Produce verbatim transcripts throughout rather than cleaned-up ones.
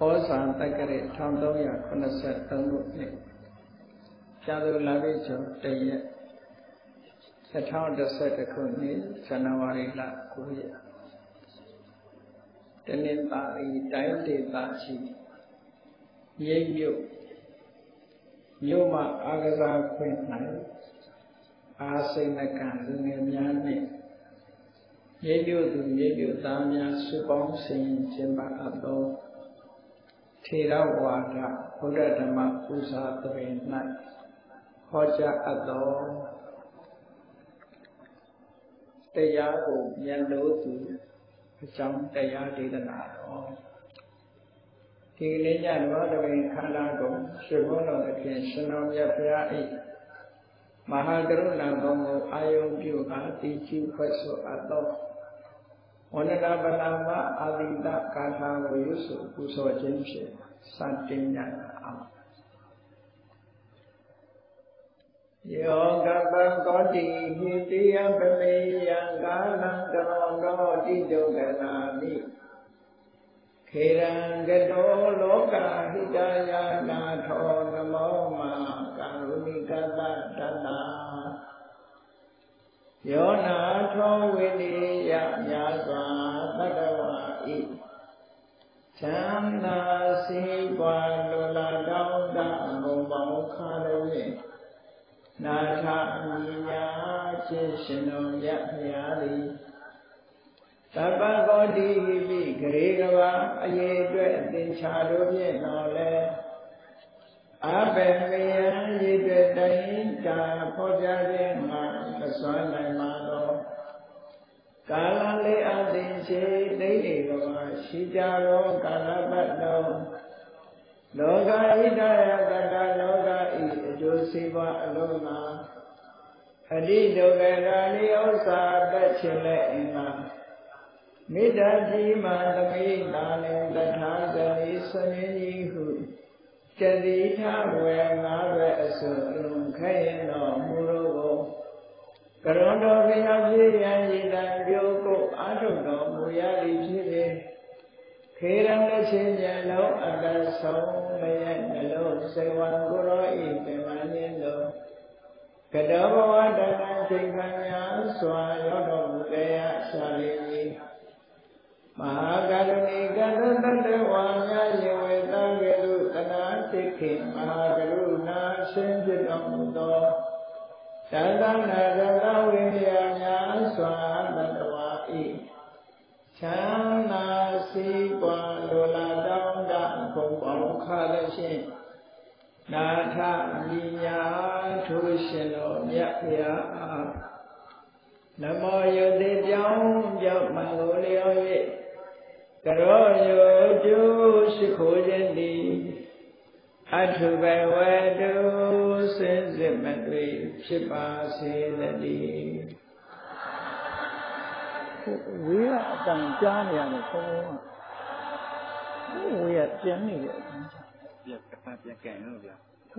ဩဇာတက္ကရာတစ်ထောင်သုံးရာခုနှစ်ဆယ်သုံးခုနှစ်ကျသူလပိကျော်တရက်နှစ်ထောင်တစ်ဆယ်တစ်ခုနှစ်ဇန်နဝါရီလကိုးရက်တနင်္သာရီတိုင်းဒေသကြီးမြိတ်မြို့မြို့မှာအာကစားခွင့်၌အာစိဏကံလူငယ်များနှင့်မြိတ်မြို့သူမြိတ်မြို့သားများစုပေါင်းဆင်ကျင်းပအပ်သောထေရဝါဒဘုရားဓမ္မပူဇာသဘင်၌ဟောကြားအပ်သောတရားကိုမြတ်လို့သူအကြောင်းတရားဒေသနာတော်ဒီနေ့ညတော်တပင်ခန္ဓာကိုရှင်ဘုန်းတော်အဖြစ်ရှင်တော်မြတ်ဘုရား၏မဟာကရုဏာတော်ကိုအာယုံပြုအားတည်ကြည်ဖွဲ့ဆိုအပ်သောဝန္ဒနာပနာမအာတိတကာထာကိုရွတ်ဆိုပူဇော်ခြင်းဖြင့်စတင်ကြအောင်ယောကပံကောတိဟိတိယပမေယံကာလံကရောတောတိတုကနာမိခေရံကတောလောကဟိတယနာထောနမောမာကာရုဏိကတတနာယောနာထောဝိနိယမြာစွာတတဝါဤချမ်းသာစီးပွားလိုလားတောင်းတဘုံပေါင်းခါလည်းနာထမိညာချင်းရှင်တော်မြတ်ဖရာသည်သဗ္ဗဂောတိဟိပိဂရေကဘာအရေအတွက်အသင်္ချာတို့ဖြင့်တော်လဲအဘယ်မယံရည်တဲ့တိုင်းတာဖော်ပြခြင်းမှာမစွမ်းနိုင်ပါတော့ကာလလေးအသင်ရှိဒိဋ္ဌိကဘာရှိကြသောကာလပတ်တော်လောကဣဒယကတလောကဤအကျိုးစီးပွားအလုံးမှာအတိဒုက္ခရာနိဥ္စာတက်ချင်လက်အင်္ဂါမေတ္တာကြီးမှသမိတာလင်တထာဂတိစမင်းကြီးဟုတတိထဝေငါးရွယ်အစုံအလုံးခဲရင်တော်မူလို့ကရုဏတော်ဘုရားဖြစ်ရန်ဤတံပြုကိုအာထုတော်မူရသည်ဖြစ်ပေခေရံလက်ချင်းဉာဏ်လုံးအတ္တဆုံးမရဲ့နှလုံးစေဝံကိုရောဤပင်မင်းတို့ကတောဘဝတဏ္ဍချိန်ခံများစွာရောက်တော်မူကြရရှာလိမ့်မည်မဟာကရုဏီကတတတဝါများယေဝေတံကေတုတနာတိခေမဟာကရုဏာရှင်ဖြစ်တော်မူသောသတ္တနာရတဝိရိယများစွာတတဝါဤချမ်းသာစီးပွားလိုလားတောင်းတဘုံပေါင်းခါလည်းဖြင့်နာထမိညာထိုးရှင်တော်မြတ်ဖရာအားနမောယုတိပြောင်းပြောင်းမှန်ကိုလျော်၍ကရောယောကျိုးရှိခိုးခြင်းသည်အထုဘဝတုစင်စစ်မတွေ့ဖြစ်ပါစေတည်းဝေးကအတန်ကြားနေရတယ်ခေါင်းကဝေးကကျန်နေတယ်ပြက်ကပ်ပြက်ကဲလို့ဗျာ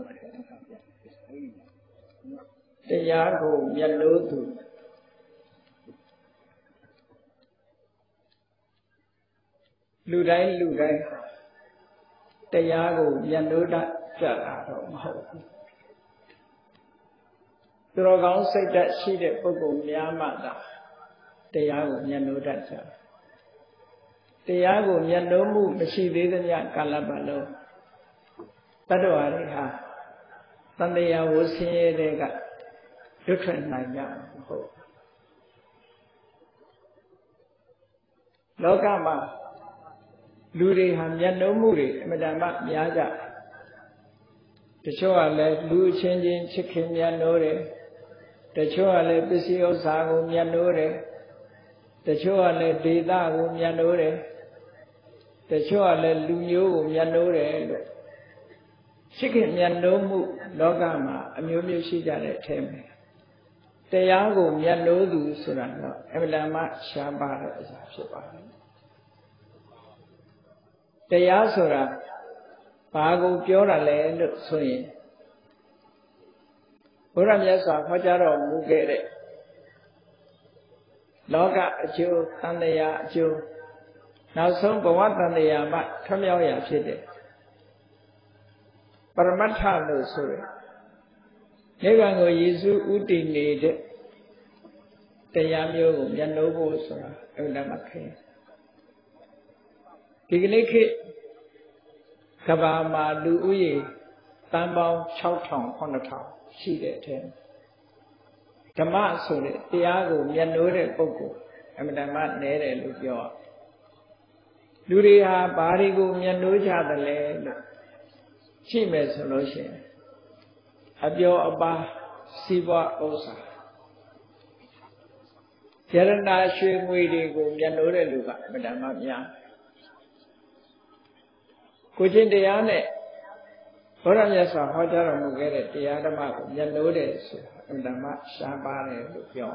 တရားကိုမျက်လို့သူလူတိုင်းလူတိုင်းတရားကိုမျက်လို့တတ်ကြတာတော့မဟုတ်ဘူးသူတော်ကောင်းစိတ်ဓာတ်ရှိတဲ့ပုဂ္ဂိုလ်များမှသာတရားကိုမျက်နှိုးတတ်ကြတရားကိုမျက်နှိုးမှုမရှိသေးသမျှကာလပတ်လုံးတတ္တဝါတွေဟာသံတရားဝဆင်းရဲတဲ့ကလွတ်ထွက်နိုင်ကြမဟုတ်လောကမှာလူတွေဟာမျက်နှိုးမှုတွေအမှန်တမ်းများကြတချို့ကလည်းလူချင်းချင်းချစ်ခင်မျက်နှိုးတယ်တချို့ကလည်းပစ္စည်းဥစ္စာကိုမျက်နှိုးတယ်တချို့ကလည်းဒေသကိုမျက်နှိုးတယ်တချို့ကလည်းလူမျိုးကိုမျက်နှိုးတယ်လို့ရှိခင်မျက်နှိုးမှုလောကမှာအမျိုးမျိုးရှိကြတဲ့အထက်မှာတရားကိုမျက်နှိုးသူဆိုတာတော့အမှန်တမ်းရှားပါတဲ့အရာဖြစ်ပါတယ်တရားဆိုတာဘာကိုပြောတာလဲလို့ဆိုရင်ဘုရားမြတ်စွာဟောကြားတော်မူခဲ့တဲ့လောကအကျိုးသံဃာအကျိုးနောက်ဆုံးဘဝတန်တရားမှထမြောက်ရဖြစ်တဲ့ပရမတ္ထလို့ဆိုရယ်နိဗ္ဗာန်ကိုယေရှုဥတည်နေတဲ့တရားမျိုးကိုမျက်နှိုးဖို့ဆိုတာအမှန်တမ်းခဲဒီကနေ့ခေတ်ကမ္ဘာမှာလူဦးရေတန်ပေါင်း၆ထောင်၇ထောင်ရှိတဲ့အထက်ဓမ္မဆိုတဲ့တရားကိုမျက်နှိုးတဲ့ပုဂ္ဂိုလ်အမှန်တမ်းနည်းတယ်လို့ပြောရလူတွေဟာဘာတွေကိုမျက်နှိုးကြသလဲလို့ရှိမယ်ဆိုလို့ရှိရင်အပြောအပါစီးပွားဥစ္စာယရနာရွှေငွေတွေကိုမျက်နှိုးတဲ့လူကအမှန်တမ်းများကိုချင်းတရားနဲ့ဘုရားမြတ်စွာဟောကြားတော်မူခဲ့တဲ့တရားဓမ္မကိုမျက်နှိုးတယ်ဆိုတာအမှန်တမ်းရှားပါတယ်လို့ပြော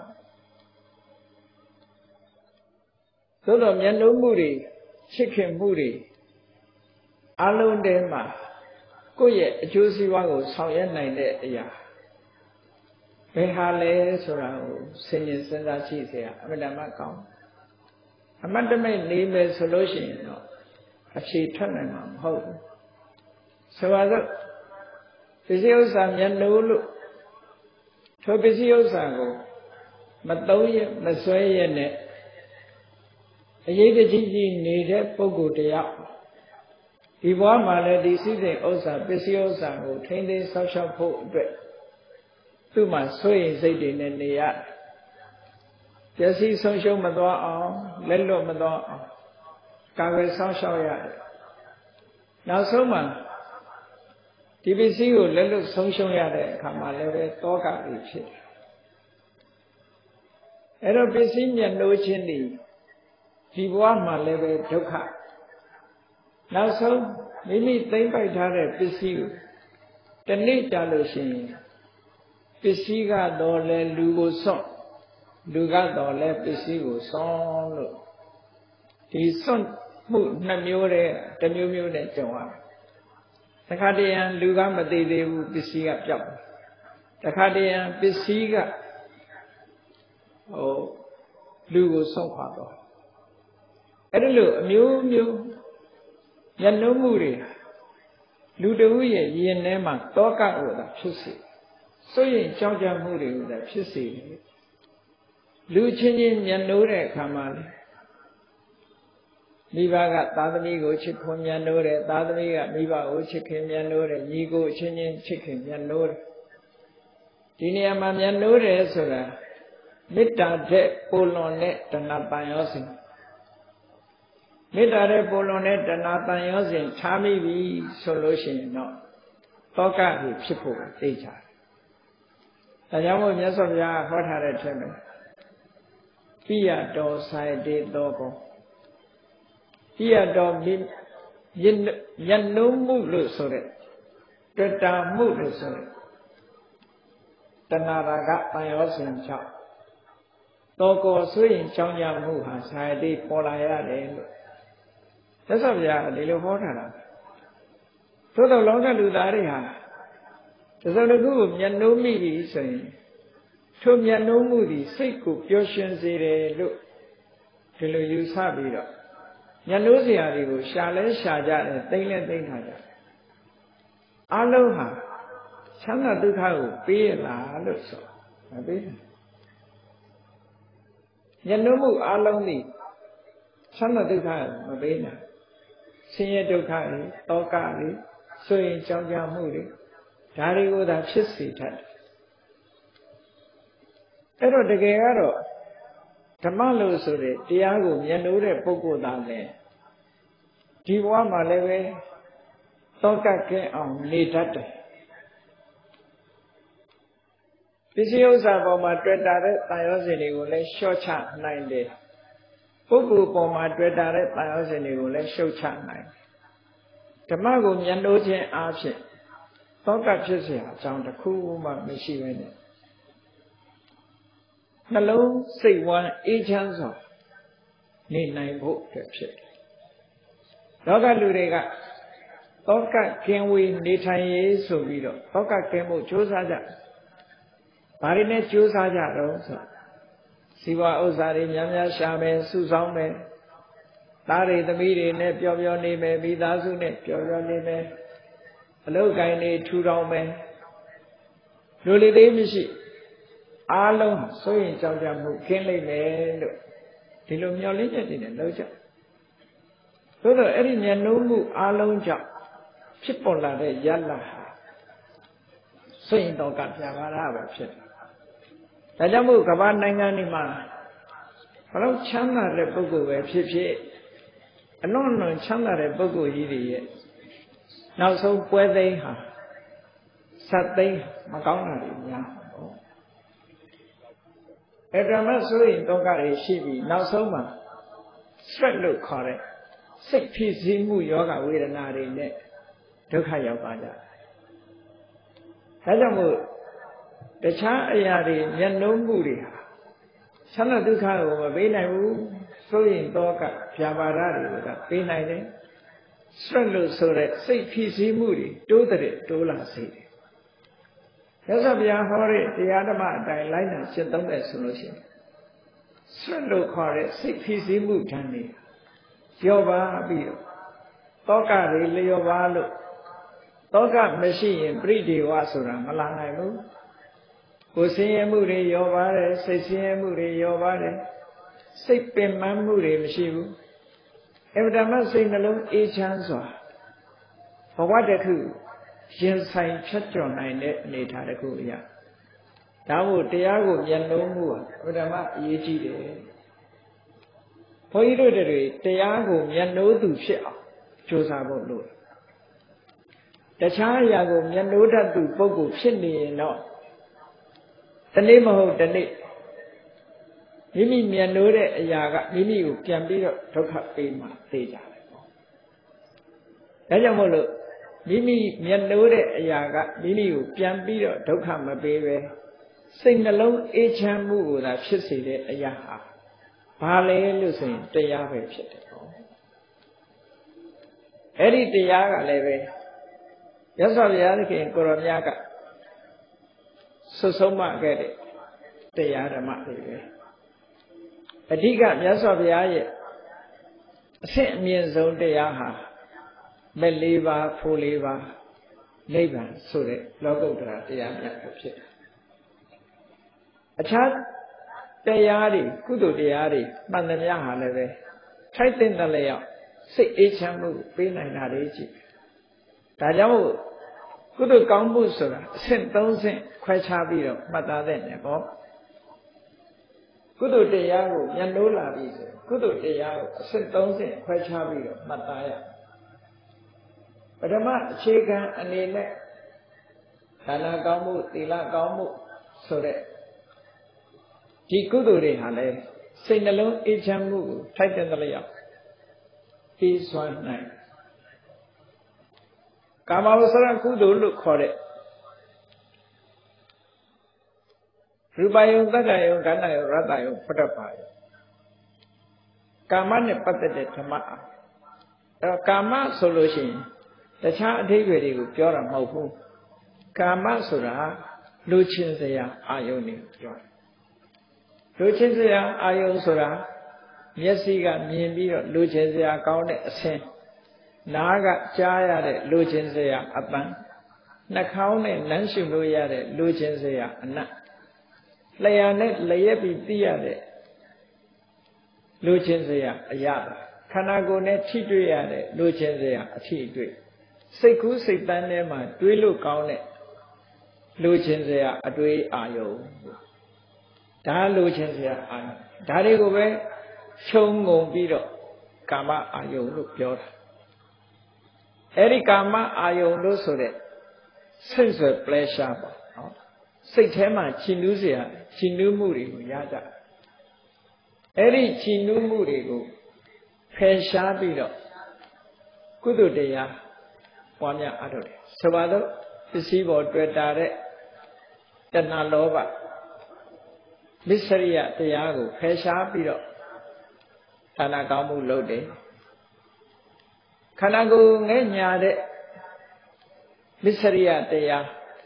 သို့တော့မျက်နှိုးမှုတွေချစ်ခင်မှုတွေအလုံးထဲမှာကိုယ့်ရဲ့အကျိုးစီးပွားကိုဆောင်ရွက်နိုင်တဲ့အရာဘယ်ဟာလဲဆိုတာကိုစဉ်းကျင်စဉ်းစားကြည့်เสียအမှန်တမ်းကောင်းအမတ်တမိတ်နေမယ်ဆိုလို့ရှိရင်တော့အဖြေထွက်နိုင်မှာမဟုတ်ဘူးဆိုပါစို့ပစ္စည်းဥစ္စာမျက်နှိုးလို့ထိုပစ္စည်းဥစ္စာကိုမသုံးရမဆွဲရနဲ့အရေးတကြီးကြီးနေတဲ့ပုဂ္ဂိုလ်တယောက်ဒီဘဝမှာလည်းဒီစိစိမ်ဥစ္စာပစ္စည်းဥစ္စာကိုထိန်းသိမ်းဆောက်ရှောက်ဖို့အတွက်သူ့မှာဆွေရင်စိတ်တွေနဲ့နေရပျက်စီးဆုံးရှုံးမသွားအောင်လက်လွတ်မသွားအောင်ကာကွယ်ဆောက်ရှောက်ရတယ်နောက်ဆုံးမှာဒီပစ္စည်းကိုလက်လွတ်ဆုံးရှုံးရတဲ့အခါမှာလည်းပဲတောကတွေဖြစ်တယ်အဲ့တော့ပစ္စည်းမျက်နှိုးခြင်းဒီဒီဘဝမှာလည်းပဲဒုက္ခနောက်ဆုံးမိမိသိမ့်ပိုက်ထားတဲ့ပစ္စည်းကိုတနေ့ကြာလို့ရှိရင်ပစ္စည်းကတော့လဲလူကိုစွန့်လူကတော့လဲပစ္စည်းကိုစွန့်လို့ဒီစွန့်မှုနှစ်မျိုးတည်းတစ်မျိုးမျိုးနဲ့ကြုံရတယ်တခါတည်းရန်လူကမသိသေးဘူးပစ္စည်းကပျောက်တခါတည်းရန်ပစ္စည်းကဟိုလူကိုစွန့်ခွာတော့အဲ့ဒီလိုအမျိုးမျိုးမျက်နှိုးမှုတွေလူတဦးရဲ့ရင်ထဲမှာတောကဟောတာဖြစ်စေစိုးရင်ကြောက်ကြမှုတွေဟောတာဖြစ်စေလူချင်းချင်းမျက်နှိုးတဲ့အခါမှာလေမိဘကသားသမီးကိုချစ်ခွန်မျက်နှိုးတယ်သားသမီးကမိဘကိုချစ်ခင်မျက်နှိုးတယ်ညီကိုအချင်းချင်းချစ်ခင်မျက်နှိုးတယ်ဒီနေရာမှာမျက်နှိုးတယ်ဆိုတာမေတ္တာတဲ့ပိုလွန်တဲ့တဏှာပံရောစဉ်မေတ္တာတဲ့ပိုလွန်တဲ့တဏှာပံရောစဉ်ခြားမိပြီဆိုလို့ရှိရင်တော့တောကကြီးဖြစ်ဖို့သိကြတယ်ဒါကြောင့်မို့မြတ်စွာဘုရားဟောထားတဲ့ထက်မှာပိယတော်ဆိုင်တေတောကောပိယတော်မြတ်နှုံးမှုလို့ဆိုတဲ့တွေ့တာမှုလို့ဆိုတဲ့တဏှာရာဂပံရောစဉ်၆တောကောဆိုရင်ကြောင်းကြမှုဟာဆိုင်တေပေါ်လာရတယ်လို့မြတ်စွာဘုရားဒီလိုဟောထားတာသို့တော်လောကလူသားတွေဟာတစုံတစ်ခုကိုမျက်နှိုးမိပြီဆိုရင်ထိုမျက်နှိုးမှုသည်စိတ်ကိုပျော်ရွှင်စေတယ်လို့ဒီလိုယူဆပြီးတော့မျက်နှိုးစရာတွေကိုရှာလဲရှာကြတယ်သိမ့်လဲသိမ့်ထားကြတယ်အလုံးဟာချမ်းသာဒုက္ခကိုပေးရလားလို့ဆိုမပေးဘူးမျက်နှိုးမှုအလုံးသည်ချမ်းသာဒုက္ခမပေးနိုင်ဆင်းရဲဒုက္ခတွေတောကတွေဆိုရင်ကြောင်းကြမှုတွေဒါတွေကိုသာဖြစ်စေတတ်တယ်အဲ့တော့တကယ်ကတော့ဓမ္မလို့ဆိုတဲ့တရားကိုမျက်နှိုးတဲ့ပုဂ္ဂိုလ်သားလည်းဒီဘဝမှာလည်းပဲတောကကဲအောင်နေတတ်တယ်ပစ္စည်းဥစ္စာပေါ်မှာတွေ့တာတဲ့တန်ရောစဉ်တွေကိုလည်းလျှော့ချနိုင်တယ်ပုဂ္ဂိုလ်ပေါ်မှာတွေ့တာတဲ့တန်ရောစဉ်တွေကိုလည်းရှုတ်ချနိုင်ဓမ္မကိုမျက်နှိုးခြင်းအားဖြင့်တောကဖြစ်เสียအကြောင်းတစ်ခုမှမရှိဘဲနဲ့နှလုံးစိတ်ဝမ်းအေးချမ်းစွာနေနိုင်ဖို့အတွက်ဖြစ်တယ်လောကလူတွေကတောကကင်းဝေးနေထိုင်ရေးဆိုပြီးတော့တောကကင်းဖို့ကြိုးစားကြဘာတွေနဲ့ကြိုးစားကြတော့ဆိုစီဝါဥစ္စာတွေများများရှာမယ်စုဆောင်းမယ်သားတွေသမီးတွေနဲ့ပျော်ပျော်နေမယ်မိသားစုနဲ့ပျော်ပျော်နေမယ်အလုပ်ကိုင်းတွေထူထောင်မယ်လူလေးသေးမရှိအားလုံးစိုးရင်ကြောက်ကြမှုခင်းလိုက်မယ်လို့ဒီလိုမျှော်လင့်ချက်တွေနဲ့လုပ်ကြသို့တော့အဲ့ဒီမျက်နှာမှုအားလုံးကြောင့်ဖြစ်ပေါ်လာတဲ့ယလဟာစိုးရင်တော့ကပြပါရပဲဖြစ်တယ်ဒါကြောင့်မို့ကမ္ဘာနိုင်ငံတွေမှာဘလို့ချမ်းသာတဲ့ပုဂ္ဂိုလ်ပဲဖြစ်ဖြစ်အလွန်လွန်ချမ်းသာတဲ့ပုဂ္ဂိုလ်ကြီးတွေရဲ့နောက်ဆုံးပွဲသိမ်းဟာစက်သိမ်းမကောင်းတာတွေများတော့အဲ့ဒါမှဆိုရင်တော့ကတွေရှိပြီးနောက်ဆုံးမှာ stress လို့ခေါ်တဲ့စိတ်ဖြစ်စီမှုယောဂဝေဒနာတွေနဲ့ဒုက္ခရောက်ပါကြတယ်ဒါကြောင့်မို့တခြားအရာတွေမျက်နှာမှုတွေဟာဆန္ဒဒုက္ခကိုမပေးနိုင်ဘူးဆိုရင်တော့ကဗျာပါဒတွေကပေးနိုင်တယ်ဆွတ်လို့ဆိုတဲ့စိတ်ဖြစ်စည်းမှုတွေတိုးတဲ့တိုးလာစေတယ်ရသော်ဗျာဟောတဲ့တရားဓမ္မအတိုင်းလိုက်နာရှင်းသုံးတယ်ဆိုလို့ရှိရင်ဆွတ်လို့ခေါ်တဲ့စိတ်ဖြစ်စည်းမှုဓာတ်တွေကျော်ပါပြီးတော့တောကတွေလျော်ပါလို့တောကမရှိရင်ပြိဒေဝဆိုတာမလာနိုင်ဘူးကိုယ်ဆင်းရဲမှုတွေရောပါတယ်စိတ်ဆင်းရဲမှုတွေရောပါတယ်စိတ်ပင်ပန်းမှုတွေမရှိဘူးအမှန်တမ်းစိတ်နှလုံးအေးချမ်းစွာဘဝတစ်ခုရင်ဆိုင်ဖြတ်ကျော်နိုင်တဲ့အနေအထားတစ်ခုအရာဒါမို့တရားကိုမျက်နှာမှုဟာအမှန်တမ်းအရေးကြီးတယ်ဘုန်းကြီးတို့တွေတရားကိုမျက်နှာသူဖြစ်အောင်ကြိုးစားဖို့လို့တခြားအရာကိုမျက်နှာတတ်သူပုဂ္ဂိုလ်ဖြစ်နေရင်တော့တနေ့မဟုတ်တနေ့မိမိမျက်နှိုးတဲ့အရာကမိမိကိုပြန်ပြီးတော့ဒုက္ခပေးမှသိကြတယ်ပေါ့ဒါကြောင့်မို့လို့မိမိမျက်နှိုးတဲ့အရာကမိမိကိုပြန်ပြီးတော့ဒုက္ခမပေးပဲစိတ်နှလုံးအေးချမ်းမှုကိုသာဖြစ်စေတဲ့အရာဟာဘာလဲလို့ဆိုရင်တရားပဲဖြစ်တယ်ပေါ့အဲ့ဒီတရားကလည်းပဲရသော်ဘုရားသခင်ကိုရောမြတ်ကဆွဆုံးမခဲ့တဲ့တရားဓမ္မတွေပဲအဓိကမြတ်စွာဘုရားရဲ့အဆင့်အမြင့်ဆုံးတရားဟာမဲ့လေးပါးဖိုးလေးပါးနိဗ္ဗာန်ဆိုတဲ့လောကုတ္တရာတရားမြတ်ပဲဖြစ်တယ်အခြားတရားတွေကုသိုလ်တရားတွေမှန်သမျှဟာလည်းပဲထိုက်တဲ့လျောက်စိတ်အေးချမ်းမှုပေးနိုင်တာတွေကြည့်ဒါကြောင့်မို့ကုသိုလ်ကောင်းမှုဆိုတာအဆင့်သုံးဆင့်ခွဲခြားပြီးတော့မှတ်သားတဲ့နယ်ပေါ့ကုသိုလ်တရားကိုမျက်နှိုးလာပြီဆိုကုသိုလ်တရားကိုအဆင့်သုံးဆင့်ခွဲခြားပြီးတော့မှတ်သားရပထမအခြေခံအနေနဲ့ဒါနကောင်းမှုသီလကောင်းမှုဆိုတဲ့ဒီကုသိုလ်တွေဟာလည်းစိတ်နှလုံးအေးချမ်းမှုကိုထိုက်တဲ့လျောက်ပြီးစွမ်းနိုင်ကာမဝဆရကုသိုလ်လို့ခေါ်တဲ့ရူပယုံတတ္တယုံခန္ဓာယုံရတ္တယုံပဋ္ဌပါယုံကာမနဲ့ပတ်သက်တဲ့ဓမ္မအဲတော့ကာမဆိုလို့ရှိရင်တခြားအဓိပ္ပာယ်တွေကိုပြောတာမဟုတ်ဘူးကာမဆိုတာလူချင်းစရာအာယုန်ကိုပြောတယ်လူချင်းစရာအာယုန်ဆိုတာမျက်စိကမြင်ပြီးတော့လူချင်းစရာကောင်းတဲ့အဆင်းနားကကြားရတဲ့လူချင်းစရာအပန်းနှာခေါင်းနဲ့လမ်းရှုလို့ရတဲ့လူချင်းစရာအနတ်လျှာနဲ့လျက်ပြီးသိရတဲ့လူချင်းစရာအရာခန္ဓာကိုယ်နဲ့ထိတွေ့ရတဲ့လူချင်းစရာအထိတွေ့စိတ်ကူးစိတ်တန်းထဲမှာတွေးလို့ကောင်းတဲ့လူချင်းစရာအတွေးအာယုံဒါလူချင်းစရာအာယုံဒါတွေကိုပဲခြုံငုံပြီးတော့ကာမအာယုံလို့ပြောတာအဲ့ဒီကာမအာယုံလို့ဆိုတဲ့ sensual pleasure ပေါ့နော်စိတ်ထဲမှာချီနူးเสียချီနူးမှုတွေကိုရကြအဲ့ဒီချီနူးမှုတွေကိုဖယ်ရှားပြီးတော့ကုသိုလ်တရားပွားများအားထုတ်တယ်ဆိုပါတော့ပစ္စည်းပေါ်တွေ့တာတဲ့တဏှာလောဘမစ္စရိယတရားကိုဖယ်ရှားပြီးတော့ဌာနကောင်းမှုလုပ်တယ်ခန္ဓာကိုယ်ငဲ့ညာတဲ့မစ္စရိယတရား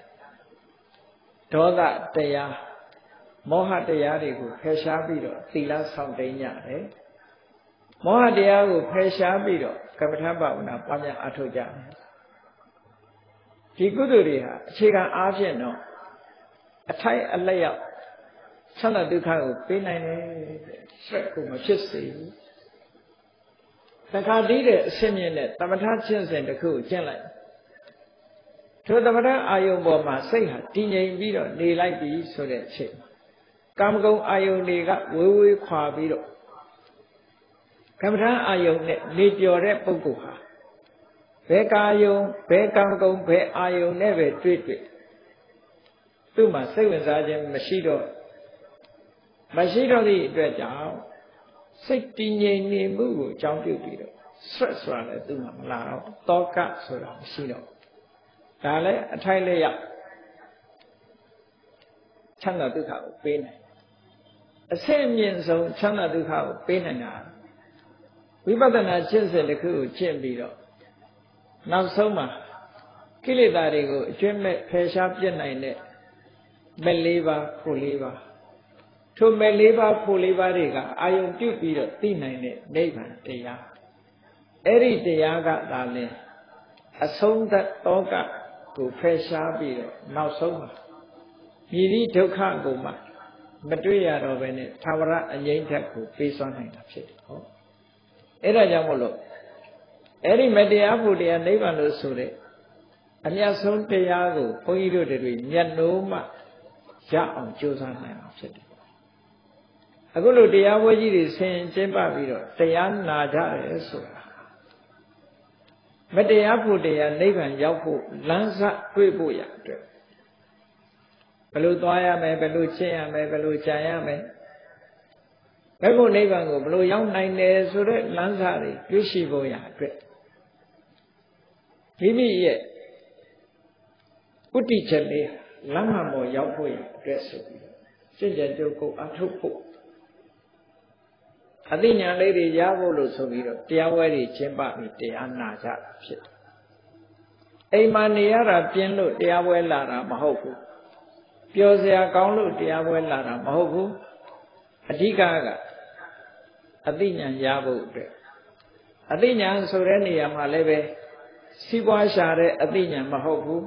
ဒေါသတရားမောဟတရားတွေကိုဖယ်ရှားပြီးတော့သီလဆောင်တိန်ကြတယ်မောဟတရားကိုဖယ်ရှားပြီးတော့ကမ္မထဘာဝနာပွားများအားထုတ်ကြတယ်ဒီကုသိုလ်တွေဟာအခြေခံအားဖြင့်တော့အထိုက်အလျောက်ချမ်းသာဒုက္ခကိုပေးနိုင်တယ်ဆက်ကိုမဖြစ်စေဘူးတခါတည်းတဲ့အရှင်းမြင့်တဲ့သမထချင်းစဉ်တစ်ခုကိုကျင့်လိုက်ထိုသမထအာယုံပေါ်မှာစိတ်ဟာတည်ငြိမ်ပြီးတော့နေလိုက်ပြီဆိုတဲ့အချိန်ကာမဂုဏ်အာယုံတွေကဝေးဝေးခွာပြီးတော့ကမ္မထအာယုံနဲ့နေကျော်တဲ့ပုဂ္ဂိုလ်ဟာဘယ်ကာယုံဘယ်ကာမဂုဏ်ဘယ်အာယုံနဲ့ပဲတွေ့တွေ့သူ့မှာစိတ်ဝင်စားခြင်းမရှိတော့မရှိတော့သည့်အတွက်ကြောင့်စိတ်တည်ငြိမ်နေမှုကိုအကြောင်းပြုပြီးတော့ stress ဆိုတာလည်းသူ့မှာမလာတော့တောကဆိုတာမရှိတော့ဒါလည်းအထိုက်လျောက်ချမ်းသာဒုက္ခကိုပေးနိုင်အဆင့်မြင့်ဆုံးချမ်းသာဒုက္ခကိုပေးနိုင်တာဝိပဿနာကျင့်စဉ်တစ်ခုကိုကျင့်ပြီးတော့နောက်ဆုံးမှာကိလေသာတွေကိုအကျွမ်းမဲ့ဖယ်ရှားပြစ်နိုင်တဲ့မဲ့လေးပါးဖို့လေးပါးထိုမဲ့လေးပါးဖို့လေးပါးတွေကအာယုံပြုတ်ပြီးတော့သိနိုင်တဲ့နိဗ္ဗာန်တရားအဲ့ဒီတရားကသာလဲအဆုံးသတ်တောကကိုဖယ်ရှားပြီးတော့နောက်ဆုံးမှာမြည်သည့်ဒုက္ခကိုမှမတွေ့ရတော့ဘဲနဲ့သာဝရအငြိမ့်ထက်ကိုပေးစွမ်းနိုင်တာဖြစ်တယ်ဟောအဲ့ဒါကြောင့်မို့လို့အဲ့ဒီမတရားဖို့တရားနိဗ္ဗာန်လို့ဆိုတဲ့အမြတ်ဆုံးတရားကိုဘုန်းကြီးတို့တွေမျက်နှိုးမှရအောင်ကြိုးစားနိုင်အောင်ဖြစ်တယ်အခုလိုတရားဝဲကြီးတွေဆင်ကျင်းပပြီးတော့တရားနာကြတယ်ဆိုတာမတရားဖို့တရားနိဗ္ဗာန်ရောက်ဖို့လမ်းစတွေ့ဖို့ရအတွက်ဘယ်လိုသွားရမယ်ဘယ်လိုကျင့်ရမယ်ဘယ်လိုကြံရမယ်ဘယ်ကိုနိဗ္ဗာန်ကိုဘယ်လိုရောက်နိုင်တယ်ဆိုတဲ့လမ်းစတွေတွေ့ရှိဖို့ရအတွက်မိမိရဲ့ဥတ္တိချက်လေးလမ်းမှန်ပေါ်ရောက်ဖို့ရအတွက်ဆိုပြီးကျင့်ကြံကြိုးကိုအထုပ်ဖို့အသိဉာဏ်လေးတွေရဖို့လို့ဆိုပြီးတော့တရားဝဲတွေကျင်းပပြီးတရားနာကြတာဖြစ်တယ်အိမ်မှာနေရတာပြင်းလို့တရားဝဲလာတာမဟုတ်ဘူးပျော်စရာကောင်းလို့တရားဝဲလာတာမဟုတ်ဘူးအဓိကကအသိဉာဏ်ရဖို့အတွက်အသိဉာဏ်ဆိုတဲ့နေရာမှာလည်းပဲစီးပွားရှာတဲ့အသိဉာဏ်မဟုတ်ဘူး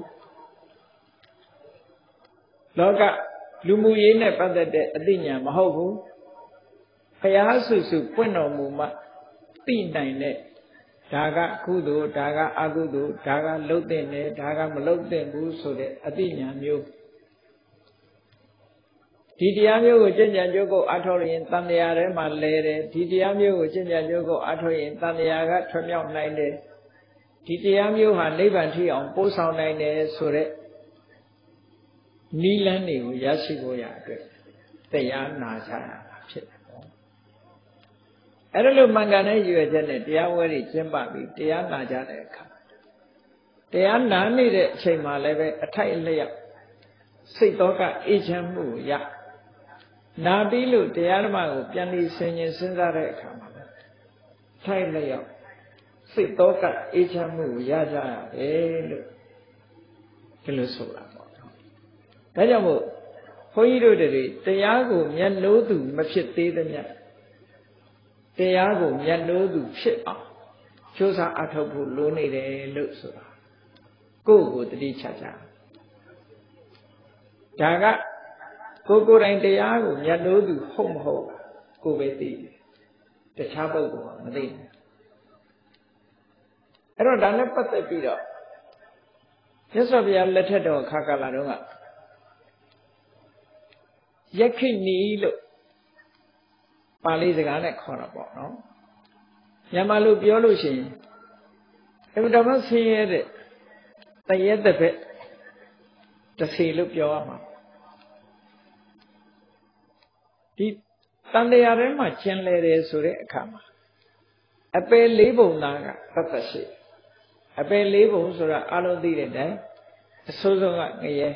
လောကလူမှုရေးနဲ့ပတ်သက်တဲ့အသိဉာဏ်မဟုတ်ဘူးဘုရားဆုစုပွင့်တော်မူမှသိနိုင်တဲ့ဒါကကုသိုလ်ဒါကအကုသိုလ်ဒါကလှုပ်တဲ့နဲ့ဒါကမလှုပ်တဲ့ဘူးဆိုတဲ့အသိဉာဏ်မျိုးဒီတရားမျိုးကိုကျင့်ကြံကြိုးကိုအထောက်ရင်တန်တရားထဲမှာလဲတယ်ဒီတရားမျိုးကိုကျင့်ကြံကြိုးကိုအထောက်ရင်တန်တရားကထွမြောက်နိုင်တယ်ဒီတရားမျိုးဟာနိဗ္ဗာန်ထိအောင်ပို့ဆောင်နိုင်တယ်ဆိုတဲ့နိလန်းတွေကိုရရှိဖို့ရအတွက်တရားနာကြရတာဖြစ်တယ်ပေါ့အဲ့ဒါလို့မှန်ကန်တဲ့ရွယ်ချက်နဲ့တရားဝဲတွေကျင့်ပပြီးတရားနာကြတဲ့အခါတရားနာနေတဲ့အချိန်မှာလည်းပဲအထိုက်အလျောက်စိတ်တော်ကအေးချမ်းမှုရနာပြီးလို့တရားဓမ္မကိုပြန်ပြီးဆင်ញင်စဉ်းစားတဲ့အခါမှာထိုက်လျောက်စိတ်တော်ကအေးချမ်းမှုရကြရတယ်လို့ဒီလိုဆိုတာပေါ့ဒါကြောင့်မို့ဘုန်းကြီးတို့တွေတရားကိုမျက်နှိုးသူမဖြစ်သေးသမျှတရားကိုမျက်နှိုးသူဖြစ်အောင်ကြိုးစားအထောက်ဖို့လိုနေတယ်လို့ဆိုတာကိုယ့်ကိုတတိချကြဒါကကိုကိုယ်တိုင်တရားကိုမျက်နှိုးသူဟုတ်မဟုတ်ကိုယ်ပဲသိတယ်တခြားပုဂ္ဂိုလ်ကမသိဘူးအဲ့တော့ဒါနဲ့ပတ်သက်ပြီးတော့မြတ်စွာဘုရားလက်ထက်တော်ခါကာလတုန်းကယက္ခိဏီလို့ပါဠိစကားနဲ့ခေါ်တာပေါ့နော်မြန်မာလိုပြောလို့ရှိရင်အမှန်တမ်းဆင်းရဲတဲ့တရက်တစ်ဖက်တစ်စီလို့ပြောရမှာဒီတန်တရားထဲမှာကျင်လေတယ်ဆိုတဲ့အခါမှာအပယ်လေးပုံသားကသတ်သက်ရှိအပယ်လေးပုံဆိုတာအလုံးသိတဲ့တိုင်အစိုးဆုံးကငရဲ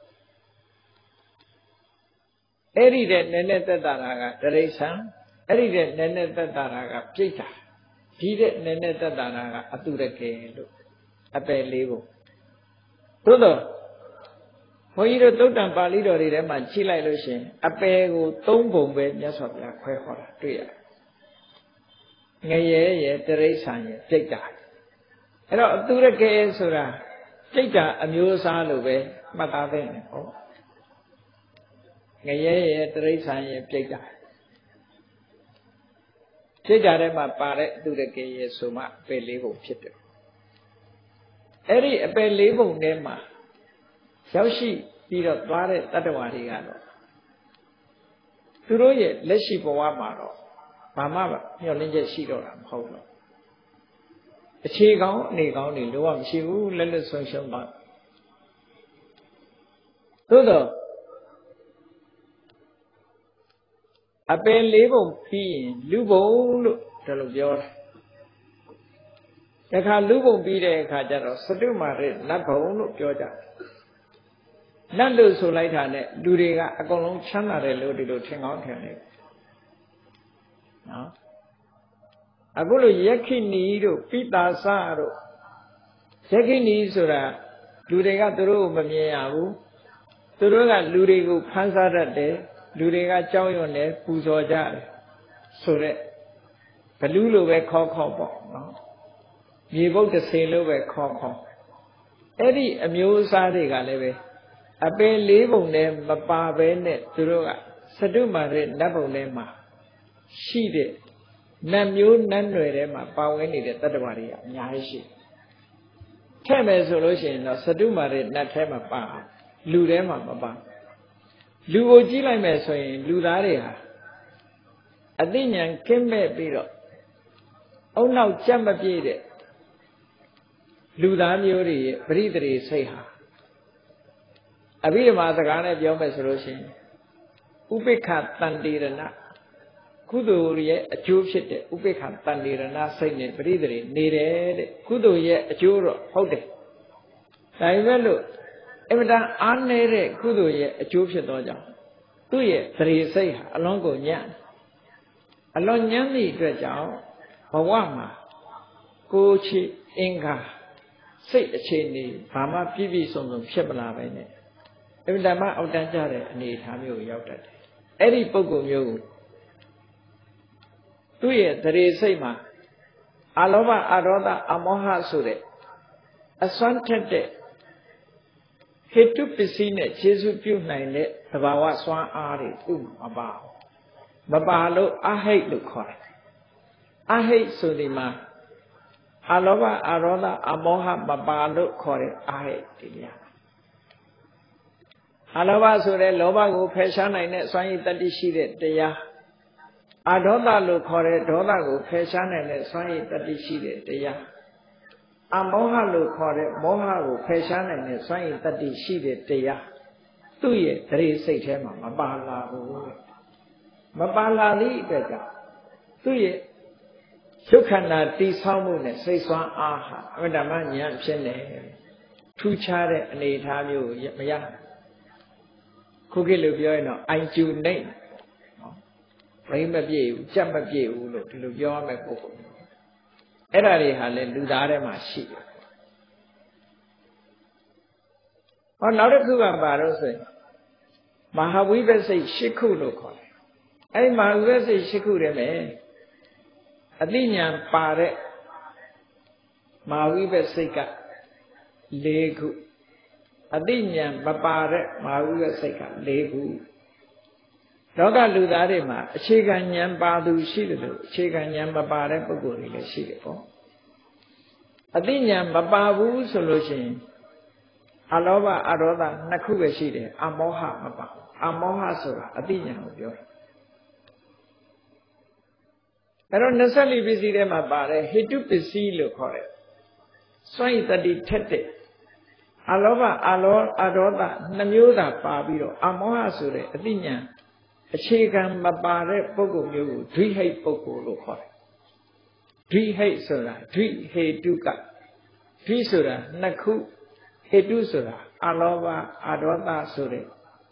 အဲ့ဒီတဲ့နည်းနည်းသက်တာကတရိษံအဲ့ဒီတဲ့နည်းနည်းသက်တာကပြိတ္တာဒီတဲ့နည်းနည်းသက်တာကအတုရကေလို့အပယ်လေးပုံသို့တော့ဘုန်းကြီးတို့သုတ်တံပါဠိတော်တွေထဲမှာကြည့်လိုက်လို့ရှိရင်အပယ်ကိုသုံးပုံပဲမြတ်စွာဘုရားခွဲဟောတာတွေ့ရတယ်ငရဲရဲ့တရိษံရဲ့ပြိတ္တာအဲ့တော့သူရကေဆိုတာပြိတ္တာအမျိုးအစားလို့ပဲမှတ်သားသင့်တယ်ဟုတ်ငရဲရဲ့တရိษံရဲ့ပြိတ္တာပြိတ္တာထဲမှာပါတဲ့သူရကေရဲ့ဆိုမှအပယ်လေးပုံဖြစ်တယ်အဲ့ဒီအပယ်လေးပုံထဲမှာရောက်ရှိပြီးတော့သွားတဲ့တတ္တဝါတွေကတော့သူတို့ရဲ့လက်ရှိဘဝမှာတော့ဘာမှမျှော်လင့်ချက်ရှိတော့တာမဟုတ်တော့အခြေကောင်းအနေကောင်းတွေလုံးဝမရှိဘူးလက်လက်ဆုံးရှုံးသွားသို့တော့အပယ်လေးပုံပြီးရင်လူဘုံလို့ဒါလိုပြောတယ်တခါလူဘုံပြီးတဲ့အခါကျတော့စတုမာရနတ်ဘုံလို့ပြောကြတယ်နတ်လို့ဆိုလိုက်တာနဲ့လူတွေကအကုန်လုံးချမ်းသာတယ်လို့ဒီလိုထင်ကောင်းထင်တယ်နော်အခုလိုယက္ခိနီတို့ပိတာစတို့ယက္ခိနီဆိုတာလူတွေကသူတို့ကိုမမြင်ရဘူးသူတို့ကလူတွေကိုဖန်ဆားတတ်တယ်လူတွေကကြောက်ရွံ့တယ်ပူဇော်ကြတယ်ဆိုရက်ဘလူးလိုပဲခေါ်ခေါ်ပေါ့နော်မြေဘုတ်တစ်စေလိုပဲခေါ်ခေါ်အဲ့ဒီအမျိုးအစားတွေကလည်းပဲအပယ်လေးပုံနဲ့မပါဘဲနဲ့သူတို့ကစတုမာရနတ်ဘုံထဲမှာရှိတဲ့နတ်မျိုးနတ်နွယ်ထဲမှာပါဝင်နေတဲ့တတ္တဝါတွေကအများကြီးရှိထည့်မယ်ဆိုလို့ရှိရင်တော့စတုမာရနတ်ထဲမှာပါလူထဲမှာမပါလူကိုကြည့်လိုက်မယ်ဆိုရင်လူသားတွေဟာအသိဉာဏ်ကင်းမဲ့ပြီးတော့အုံနောက်ကြက်မပြည့်တဲ့လူသားမျိုးတွေရဲ့ပရိသေရိစိတ်ဟာအဘိဓမ္မာစကားနဲ့ပြောမယ်ဆိုလို့ရှိရင်ဥပိ္ပခတန်တေရဏကုသိုလ်ရဲ့အကျိုးဖြစ်တဲ့ဥပိ္ပခတန်တေရဏစိတ်နဲ့ပရိသေရိနေတယ်တဲ့ကုသိုလ်ရဲ့အကျိုးတော့ဟုတ်တယ်ဒါပေမဲ့လို့အမှန်တန်အားနည်းတဲ့ကုသိုလ်ရဲ့အကျိုးဖြစ်သောကြောင့်သူ့ရဲ့သရေစိတ်ဟာအလွန်ကိုညံ့အလွန်ညံ့သည့်အတွက်ကြောင့်ဘဝမှာကိုယ်ချစ်အင်္ဂါစိတ်အခြေအနေဘာမှပြည့်ပြည့်စုံစုံဖြစ်မလာပဲနဲ့အမှန်တန်မှအောက်တန်းကြတဲ့အနေအထားမျိုးကိုရောက်တတ်တယ်အဲ့ဒီပုဂ္ဂိုလ်မျိုးကိုသူ့ရဲ့သရေစိတ်မှာအလောဘအရောဓအမောဟဆိုတဲ့အစွမ်းထက်တဲ့ဟေတုပစ္စည်းနဲ့ခြေစုပြုနိုင်တဲ့သဘာဝစွမ်းအားတွေသူ့မပါဘူးမပါလို့အဟိတ်လို့ခေါ်တယ်အဟိတ်ဆိုဒီမှာအလောဘအရောဓအမောဟမပါလို့ခေါ်တဲ့အဟိတ်ဒီများအလောဘဆိုတဲ့လောဘကိုဖယ်ရှားနိုင်တဲ့စွမ်းရည်တတ္တိရှိတဲ့တရားအဒေါသလို့ခေါ်တဲ့ဒေါသကိုဖယ်ရှားနိုင်တဲ့စွမ်းရည်တတ္တိရှိတဲ့တရားအမောဟလို့ခေါ်တဲ့မောဟကိုဖယ်ရှားနိုင်တဲ့စွမ်းရည်တတ္တိရှိတဲ့တရားသူ့ရဲ့သရေစိတ်ထဲမှာမပါလာဘူးမပါလာသည့်အတွက်ကြောင့်သူ့ရဲ့ရုပ်ခန္ဓာတည်ဆောက်မှုနဲ့စိတ်ဆွမ်းအားဟာအမှန်တမ်းဉာဏ်ဖြစ်နေထူးခြားတဲ့အနေအထားမျိုးမရခုခေတ်လိုပြောရင်တော့အိုင်ကျူနေနော်ဘိမ့်မပြည့်ဘူးကြက်မပြည့်ဘူးလို့ဒီလိုပြောရမယ်ပုဂ္ဂိုလ်အဲ့ဒါတွေဟာလည်းလူသားထဲမှာရှိတယ်ဟောနောက်တစ်ခုကဘာလို့ဆိုရင်မဟာဝိပဿစိတ်၈ခုလို့ခေါ်တယ်အဲ့ဒီမဟာဝိပဿစိတ်၈ခုထဲမှာအသိဉာဏ်ပါတဲ့မဟာဝိပဿစိတ်က၄ခုအသိဉာဏ်မပါတဲ့မဟာဝိပဿစိတ်က၄ခုလောကလူသားတွေမှာအခြေခံဉာဏ်ပါသူရှိတယ်လို့အခြေခံဉာဏ်မပါတဲ့ပုဂ္ဂိုလ်တွေလည်းရှိတယ်ပေါ့အသိဉာဏ်မပါဘူးဆိုလို့ရှိရင်အလောဘအရောဓနှစ်ခုပဲရှိတယ်အမောဟမပါအမောဟဆိုတာအသိဉာဏ်ကိုပြောတယ်အဲ့တော့၂၄ပစ္စည်းထဲမှာပါတယ်ဟေတုပစ္စည်းလို့ခေါ်တယ်စွန့်ရည်တတိထက်တဲ့အလောဘအလောအရောဓနှမျိုးသာပါပြီးတော့အမောဟဆိုတဲ့အသိဉာဏ်အခြေခံမပါတဲ့ပုဂ္ဂိုလ်မျိုးကိုဒွိဟိတ်ပုဂ္ဂိုလ်လို့ခေါ်တယ်ဒွိဟိတ်ဆိုတာဒွိဟေတုကဒွိဆိုတာနှစ်ခုဟေတုဆိုတာအလောဘအရောဓဆိုတဲ့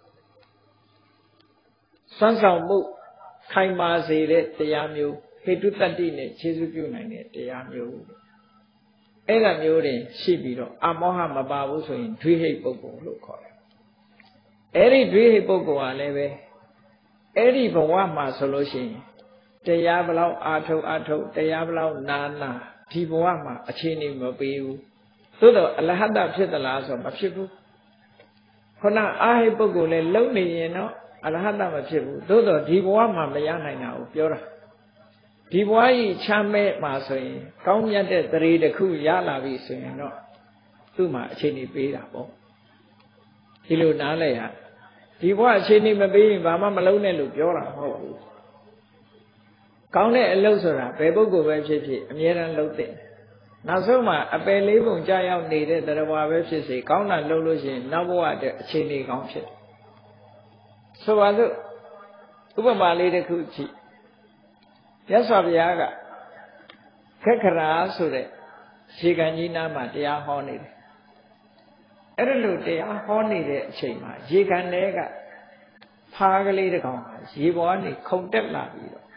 စွမ်းဆောင်မှုခိုင်မာစေတဲ့တရားမျိုးဟေတုတတ္တိနဲ့ခြေစုပြုနိုင်တဲ့တရားမျိုးအဲ့ဒါမျိုးတွေရှိပြီးတော့အမောဟမပါဘူးဆိုရင်ဒွိဟိတ်ပုဂ္ဂိုလ်လို့ခေါ်တယ်အဲ့ဒီဒွိဟိတ်ပုဂ္ဂိုလ်ကလည်းပဲအဲ့ဒီဘဝမှာဆိုလို့ရှိရင်တရားဘလောက်အာထုတ်အာထုတ်တရားဘလောက်နာနာဒီဘဝမှာအခြေအနေမပေးဘူးသို့တော့အလဟတဖြစ်သလားဆိုမဖြစ်ဘူးခုနအာဟိပုဂ္ဂိုလ်လည်းလုံနေရင်တော့အလဟတမဖြစ်ဘူးသို့တော့ဒီဘဝမှာမရနိုင်တာကိုပြောတာဒီဘဝကြီးချမ်းမဲ့မှာဆိုရင်ကောင်းမြတ်တဲ့သရေတစ်ခုရလာပြီဆိုရင်တော့သူ့မှာအခြေအနေပေးတာပေါ့ဒီလိုနားလဲရဒီဘဝအခြေအနေမပေးရင်ဘာမှမလုပ်နဲ့လို့ပြောတာမဟုတ်ဘူးကောင်းတဲ့အလုပ်ဆိုတာဘယ်ပုဂ္ဂိုလ်ပဲဖြစ်ဖြစ်အမြဲတမ်းလုပ်တဲ့နောက်ဆုံးမှာအပယ်လေးပုံကြာရောက်နေတဲ့တရားဝါပဲဖြစ်စေကောင်းတာလုပ်လို့ရှိရင်နောက်ဘဝအတွက်အခြေအနေကောင်းဖြစ်ဆိုပါစို့ဥပမာလေးတစ်ခုကြည့်မြတ်စွာဘုရားကခက်ခရာဆိုတဲ့ခြေကံကြီးနားမှာတရားဟောနေတယ်အဲ့ဒါလို့တရားဟောနေတဲ့အချိန်မှာရေကန်ထဲကဖားကလေးတစ်ကောင်ရေပေါ်ကနေခုန်တက်လာပြီးတော့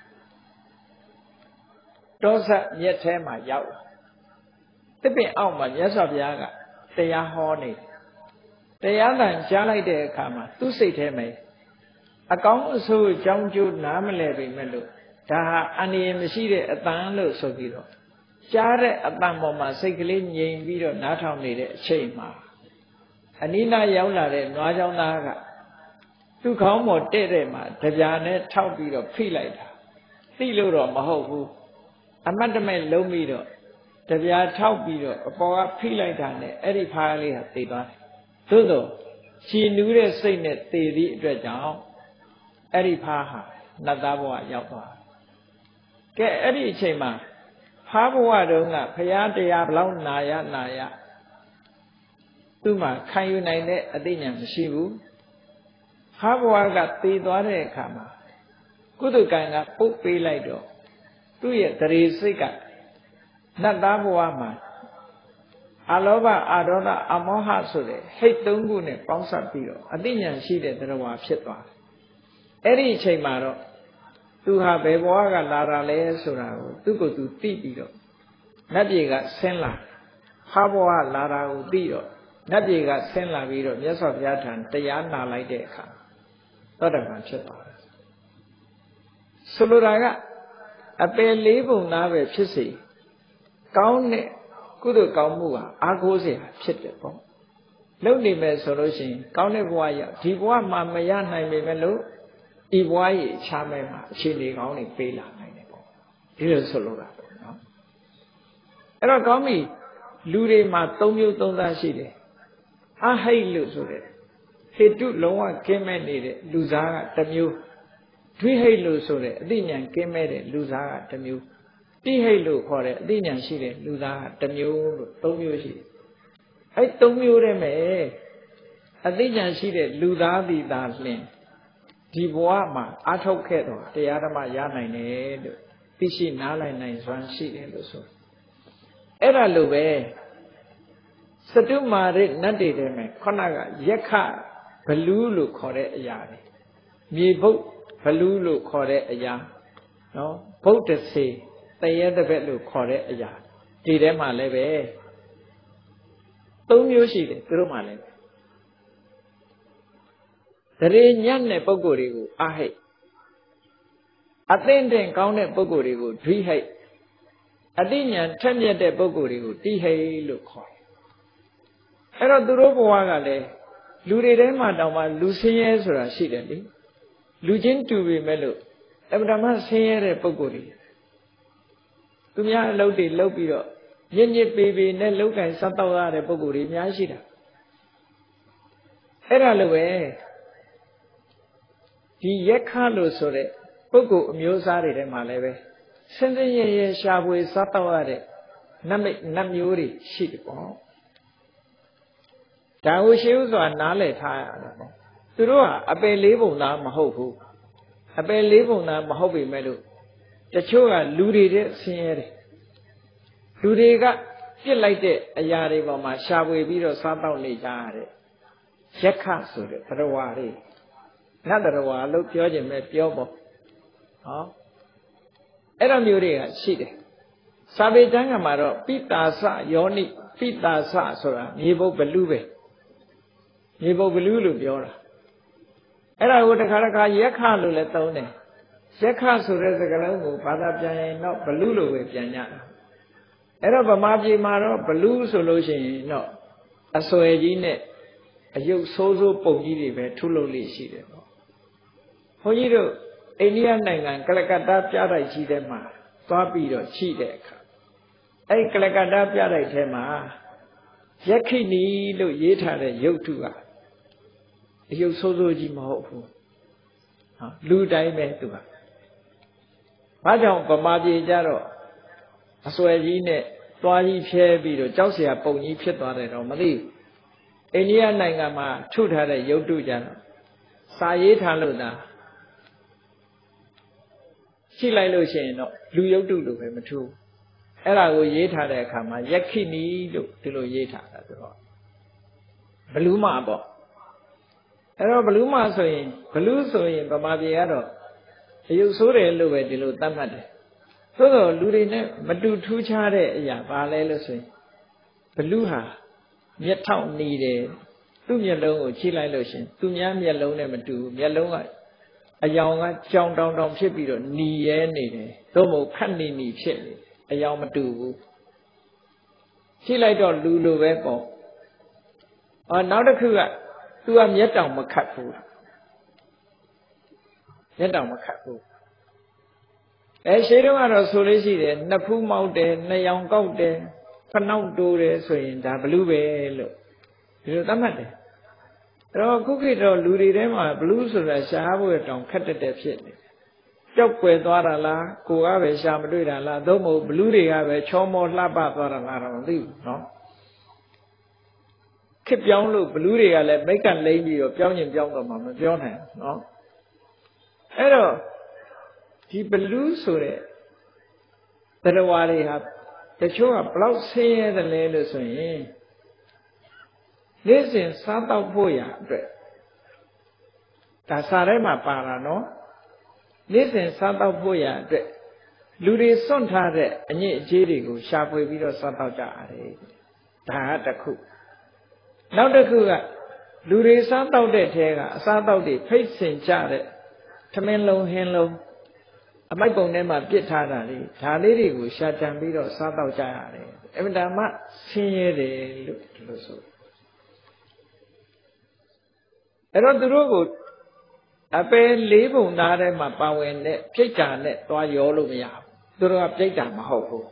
တောဆက်မြက်ထဲမှာရောက်လာတစ်ပင်အောက်မှာမြတ်စွာဘုရားကတရားဟောနေတယ်တရားတန်ကြားလိုက်တဲ့အခါမှာသူ့စိတ်ထဲမှာအကောင်းအဆိုးအကြောင်းကျိုးနားမလဲပေမဲ့လို့ဒါဟာအန္တရာယ်မရှိတဲ့အတန်လို့ဆိုပြီးတော့ကြားတဲ့အတန်ပေါ်မှာစိတ်ကလေးငြိမ်ပြီးတော့နားထောင်နေတဲ့အချိန်မှာအနိနာရောက်လာတဲ့နွားချောင်းသားကသူ့ခေါင်းပေါ်တဲ့တဲ့မှာတပြာနဲ့ထောက်ပြီးတော့ဖိလိုက်တာသိလို့တော့မဟုတ်ဘူးအမတ်တမဲ့လုံးပြီးတော့တပြာထောက်ပြီးတော့အပေါ်ကဖိလိုက်တာနဲ့အဲ့ဒီဖားလေးဟာသေသွားတယ်သို့တော့ရှည်နူးတဲ့စိတ်နဲ့သေသည့်အတွက်ကြောင့်အဲ့ဒီဖားဟာနတ်သားဘဝရောက်သွားကဲအဲ့ဒီအချိန်မှာဖားဘဝတုန်းကဘုရားတရားဘလောက်နာရနာရသူ့မှာခံယူနိုင်တဲ့အသိဉာဏ်မရှိဘူးဖားဘဝကသေသွားတဲ့အခါမှာကုသကံကပုတ်ပေးလိုက်တော့သူ့ရဲ့တရေစိတ်ကနတ်သားဘဝမှာအလောဘအာဒေါသအမောဟဆိုတဲ့ဟိတ်သုံးခုနဲ့ပေါင်းစပ်ပြီးတော့အသိဉာဏ်ရှိတဲ့တရားဝါဖြစ်သွားတယ်အဲ့ဒီအချိန်မှာတော့သူဟာဘယ်ဘဝကလာတာလဲဆိုတာကိုသူ့ကိုယ်သူသိပြီးတော့နတ်ပြည်ကဆင်းလာဖားဘဝလာတာကိုသိတော့နတ်ပြည်ကဆင်းလာပြီးတော့မြတ်စွာဘုရားထံတရားနာလိုက်တဲ့အခါသောတာပန်ဖြစ်သွားတယ်ဆိုလိုတာကအပယ်လေးပုံသားပဲဖြစ်စေကောင်းတဲ့ကုသိုလ်ကောင်းမှုဟာအားကိုးစရာဖြစ်တယ်ပေါ့လုပ်နေမယ်ဆိုလို့ရှိရင်ကောင်းတဲ့ဘဝရောက်ဒီဘဝမှာမရနိုင်ပေမဲ့လို့ဤဘဝရဲ့အခြားမဲ့မှာအခြေအနေကောင်းတွေပေးလာနိုင်တယ်ပေါ့ဒီလိုဆိုလိုတာပေါ့နော်အဲ့တော့ကောင်းပြီလူတွေမှာသုံးမျိုးသုံးသားရှိတယ်အဟိတ်လို့ဆိုတဲ့ဟေတုလုံးဝကင်းမဲ့နေတဲ့လူသားကတစ်မျိုးဒွိဟိတ်လို့ဆိုတဲ့အသိဉာဏ်ကင်းမဲ့တဲ့လူသားကတစ်မျိုးတိဟိတ်လို့ခေါ်တဲ့အသိဉာဏ်ရှိတဲ့လူသားကတစ်မျိုးလို့သုံးမျိုးရှိတယ်အဲ့သုံးမျိုးတည်းမဲ့အသိဉာဏ်ရှိတဲ့လူသားသည်သာလျှင်ဒီဘဝမှာအထုတ်ခဲ့တော့တရားဓမ္မရနိုင်တယ်လို့သိရှိနားလည်နိုင်စွမ်းရှိတယ်လို့ဆိုအဲ့ဒါလိုပဲစတုမာရိနတ်တွေတည်းမဲ့ခုနကယက္ခဘလူးလို့ခေါ်တဲ့အရာတွေမြေဘုတ်ဘလူးလို့ခေါ်တဲ့အရာနော်ဗုဒ္ဓစေတရေတပည့်လို့ခေါ်တဲ့အရာဒီထဲမှာလည်းပဲသုံးမျိုးရှိတယ်သူတို့မှလည်းတရေညံ့တဲ့ပုဂ္ဂိုလ်တွေကိုအဟိတ်အသင့်တင်ကောင်းတဲ့ပုဂ္ဂိုလ်တွေကိုဒွိဟိတ်အတိညာထက်မြက်တဲ့ပုဂ္ဂိုလ်တွေကိုတိဟိတ်လို့ခေါ်တယ်အဲ့တော့သူတို့ဘဝကလည်းလူတွေထဲမှာတောင်မှလူဆင်းရဲဆိုတာရှိတယ်လေလူချင်းတူပေမဲ့လို့အပ္ပဓမ္မဆင်းရဲတဲ့ပုဂ္ဂိုလ်တွေသူများအလုပ်တွေလုပ်ပြီးတော့ညစ်ညစ်ပေပေနဲ့လောက်ကင်စားတော့ရတဲ့ပုဂ္ဂိုလ်တွေအများရှိတာအဲ့ဒါလိုပဲဒီယက္ခလို့ဆိုတဲ့ပုဂ္ဂိုလ်အမျိုးအစားတွေထဲမှာလည်းပဲစင်စင်ရဲရဲရှားပွေစားတော့ရတဲ့နတ်မိတ်နတ်မျိုးတွေရှိတယ်ပေါ့ဒါကိုရှေးဥစွာနားလည်ထားရတယ်ပေါ့သူတို့ဟာအပယ်လေးပုံသားမဟုတ်ဘူးအပယ်လေးပုံသားမဟုတ်ပေမဲ့လို့တချို့ကလူတွေတဲ့ဆင်းရဲတယ်လူတွေကပြစ်လိုက်တဲ့အရာတွေပေါ်မှာရှာဖွေပြီးတော့စားတော့နေကြရတဲ့ယက္ခဆိုတဲ့သရဝါတွေနတ်သရဝါလို့ပြောခြင်းပဲပြောပေါ့ဟောအဲ့လိုမျိုးတွေကရှိတယ်စာပေကျမ်းကမှာတော့ပိတာစယောနိပိတာစဆိုတာမြေဘုတ်ဘလူးပဲမြေဘုတ်ဘလူးလို့ပြောတာအဲ့ဒါကိုတခါတခါယက္ခလို့လည်းသုံးတယ်ရက်ခဆိုတဲ့စကားလုံးကိုဘာသာပြန်ရင်တော့ဘလူလို့ပဲပြန်ကြတာအဲ့တော့ဗမာပြည်မှာတော့ဘလူဆိုလို့ရှိရင်တော့အစွဲကြီးနဲ့အယုတ်ဆိုးဆိုးပုံကြီးတွေပဲထုလုပ်လို့ရှိတယ်ပေါ့ဘုန်းကြီးတို့အိန္ဒိယနိုင်ငံကလကတ္တာပြတိုက်ကြီးထဲမှာသွားပြီးတော့ရှိတဲ့အခါအဲ့ကလကတ္တာပြတိုက်ထဲမှာယက္ခိဏီလို့ရေးထားတဲ့ရုပ်ထုကအယုတ်ဆိုးဆိုးကြီးမဟုတ်ဘူးဟာလူတိုင်းပဲသူကဘာကြောင့်ဗမာပြည်ကြတော့အစွဲကြီးနဲ့သွားကြီးဖြဲပြီးတော့ကြောက်เสียပုံကြီးဖြစ်သွားတယ်တော့မသိဘူးအိန္ဒိယနိုင်ငံမှာထုထားတဲ့ရုပ်တုကြတော့စာရေးထားလို့သာရှိလိုက်လို့ရှိရင်တော့လူရုပ်တုလို့ပဲမထူးအဲ့ဒါကိုရေးထားတဲ့အခါမှာယက္ခိဏီလို့ဒီလိုရေးထားတာဆိုတော့ဘလူးမပေါ့အဲ့တော့ဘလူးမဆိုရင်ဘလူးဆိုရင်ဗမာပြည်ကတော့အယုတ်ဆိုးတယ်လို့ပဲဒီလိုသတ်မှတ်တယ်သို့တော့လူတွေနဲ့မတူထူးခြားတဲ့အရာဘာလဲလို့ဆိုရင်ဘလူးဟာမျက်ထောက်နေတယ်သူ့မျက်လုံးကိုကြည့်လိုက်လို့ရှင်သူများမျက်လုံးနဲ့မတူဘူးမျက်လုံးကအယောင်ကကြောင်တောင်တောင်ဖြစ်ပြီးတော့หนีရဲနေတယ်သို့မဟုတ်ခက်နေနေဖြစ်နေအယောင်မတူဘူးကြည့်လိုက်တော့လူလိုပဲပေါ့အော်နောက်တစ်ခုကသူကမျက်တောင်မခတ်ဘူးမျက်တောင်မခတ်ဘူးအဲရှေးတုန်းကတော့ဆိုလို့ရှိတယ်နှစ်ဖူးမောက်တယ်နှစ်ယောင်ကောက်တယ်ဖနှောက်တိုးတယ်ဆိုရင်ဒါဘလူးပဲလို့ဒီလိုသတ်မှတ်တယ်အဲ့တော့ခုခေတ်တော့လူတွေထဲမှာဘလူးဆိုတာရှားဖို့တောင်ခက်တက်တက်ဖြစ်နေကြောက်ွယ်သွားတာလားကိုကပဲရှာမတွေ့တာလားသို့မဟုတ်ဘလူးတွေကပဲချောမောလှပသွားတာလားတော့မသိဘူးနော်ခစ်ပြောင်းလို့ဘလူးတွေကလည်းမိတ်ကလိမ့်ပြီးတော့ပြောင်းရင်ပြောင်းတော့မှမပြောနိုင်ဘူးနော်အဲ့တော့ဒီဘလူးဆိုတဲ့တရားဝါတွေဟာတချို့ကဘလောက်ဆင်းရဲတယ်လဲလို့ဆိုရင်နေ့စဉ်စားတော့ဖို့ရအတွက်ဒါစာထဲမှာပါတာနော်နေ့စဉ်စားတော့ဖို့ရအတွက်လူတွေစွန့်ထားတဲ့အညစ်အကြေးတွေကိုရှာဖွေပြီးတော့စားတော့ကြရတယ်ဒါကတစ်ခုနောက်တစ်ခုကလူတွေစားတော့တဲ့ထဲကအစားတော့တွေဖိတ်စင်ကြတဲ့ထမင်းလုံးဟင်းလုံးအမိုက်ပုံထဲမှာပြစ်ထားတာလေဒါလေးတွေကိုရှာကြံပြီးတော့စားတော့ကြရတယ်အမှန်တမ်းဆင်းရဲတယ်လို့ဒီလိုဆိုအဲ့တော့သူတို့ကိုအပယ်လေးပုံသားထဲမှာပါဝင်တဲ့ပြိတ္တာနဲ့သွားရောလို့မရဘူးသူတို့ကပြိတ္တာမဟုတ်ဘူး